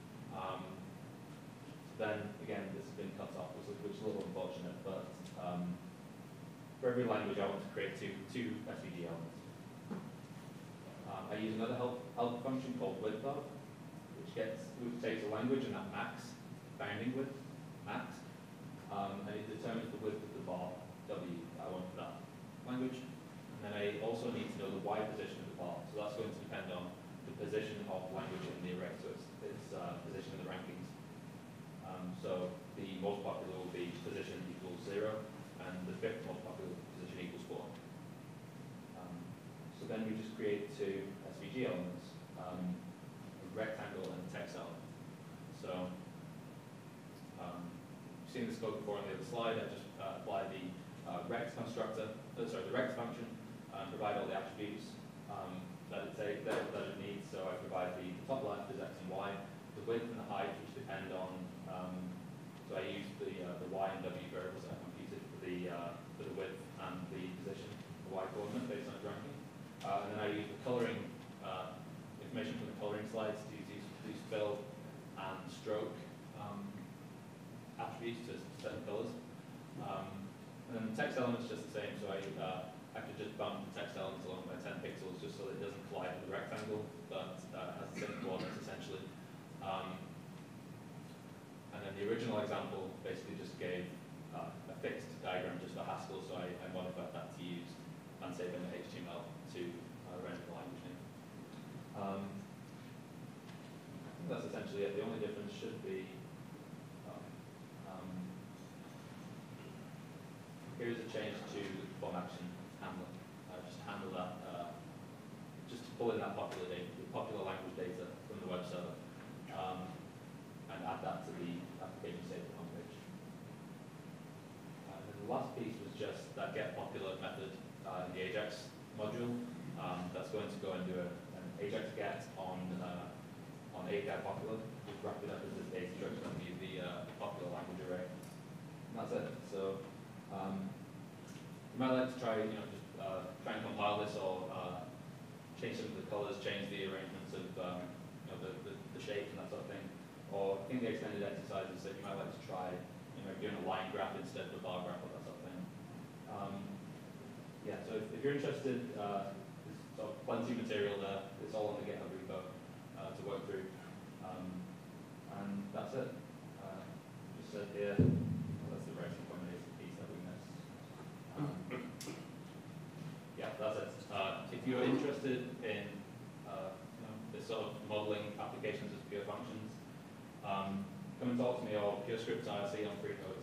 Then again, this has been cut off, which is a little unfortunate, but for every language I want to create two SVG elements. I use another help function called width of, which takes a language and that max, bounding width, max, and it determines the width of the bar, W, that I want for that language. And then I also need to know the Y position of the bar. So that's going to depend on the position of language in the array, so its position in the rankings. So the most popular will be position equals 0, and the 5th most popular position equals 4. So then we just create two SVG elements, a rectangle and a text element. So you've seen this code before on the other slide. I just apply the rect constructor, the rect function, and provide all the attributes that it needs. So I provide the top left is X and Y, the width and the height, which depend on, so I use the Y and W variables that I computed for the width and the position, the Y coordinate based on its ranking. And then I use the coloring, information from the coloring slides to use these fill and stroke attributes to certain colors. And then the text element is just the same, so I could just bump the text elements along by 10 pixels just so that it doesn't collide with the rectangle, but has the same coordinates essentially. And then the original example basically just gave a fixed diagram just for Haskell, so I modified that to use unsafe in HTML to render the language name. I think that's essentially it. The only difference should be here's a change to the form action handler. Just handle that, just to pull in that popular language data from the web server, and add that to the application state of the homepage. And then the last piece was just that get popular method in the Ajax module. That's going to go and do an Ajax get on API popular, just wrap it up as this data structure and use the popular language array. And that's it. So you might like to try, just try and compile this or change some of the colors, change the arrangements of the shapes and that sort of thing. Or I think the extended exercise is that you might like to try, doing a line graph instead of a bar graph or that sort of thing. Yeah, so if you're interested, there's sort of plenty of material there. It's all on the GitHub repo to work through. And that's it. Just said here, that's the racing combination piece that we missed. Yeah, that's it. If you're interested in this sort of modeling applications as pure functions, come and talk to me or PureScript IRC on Freeman.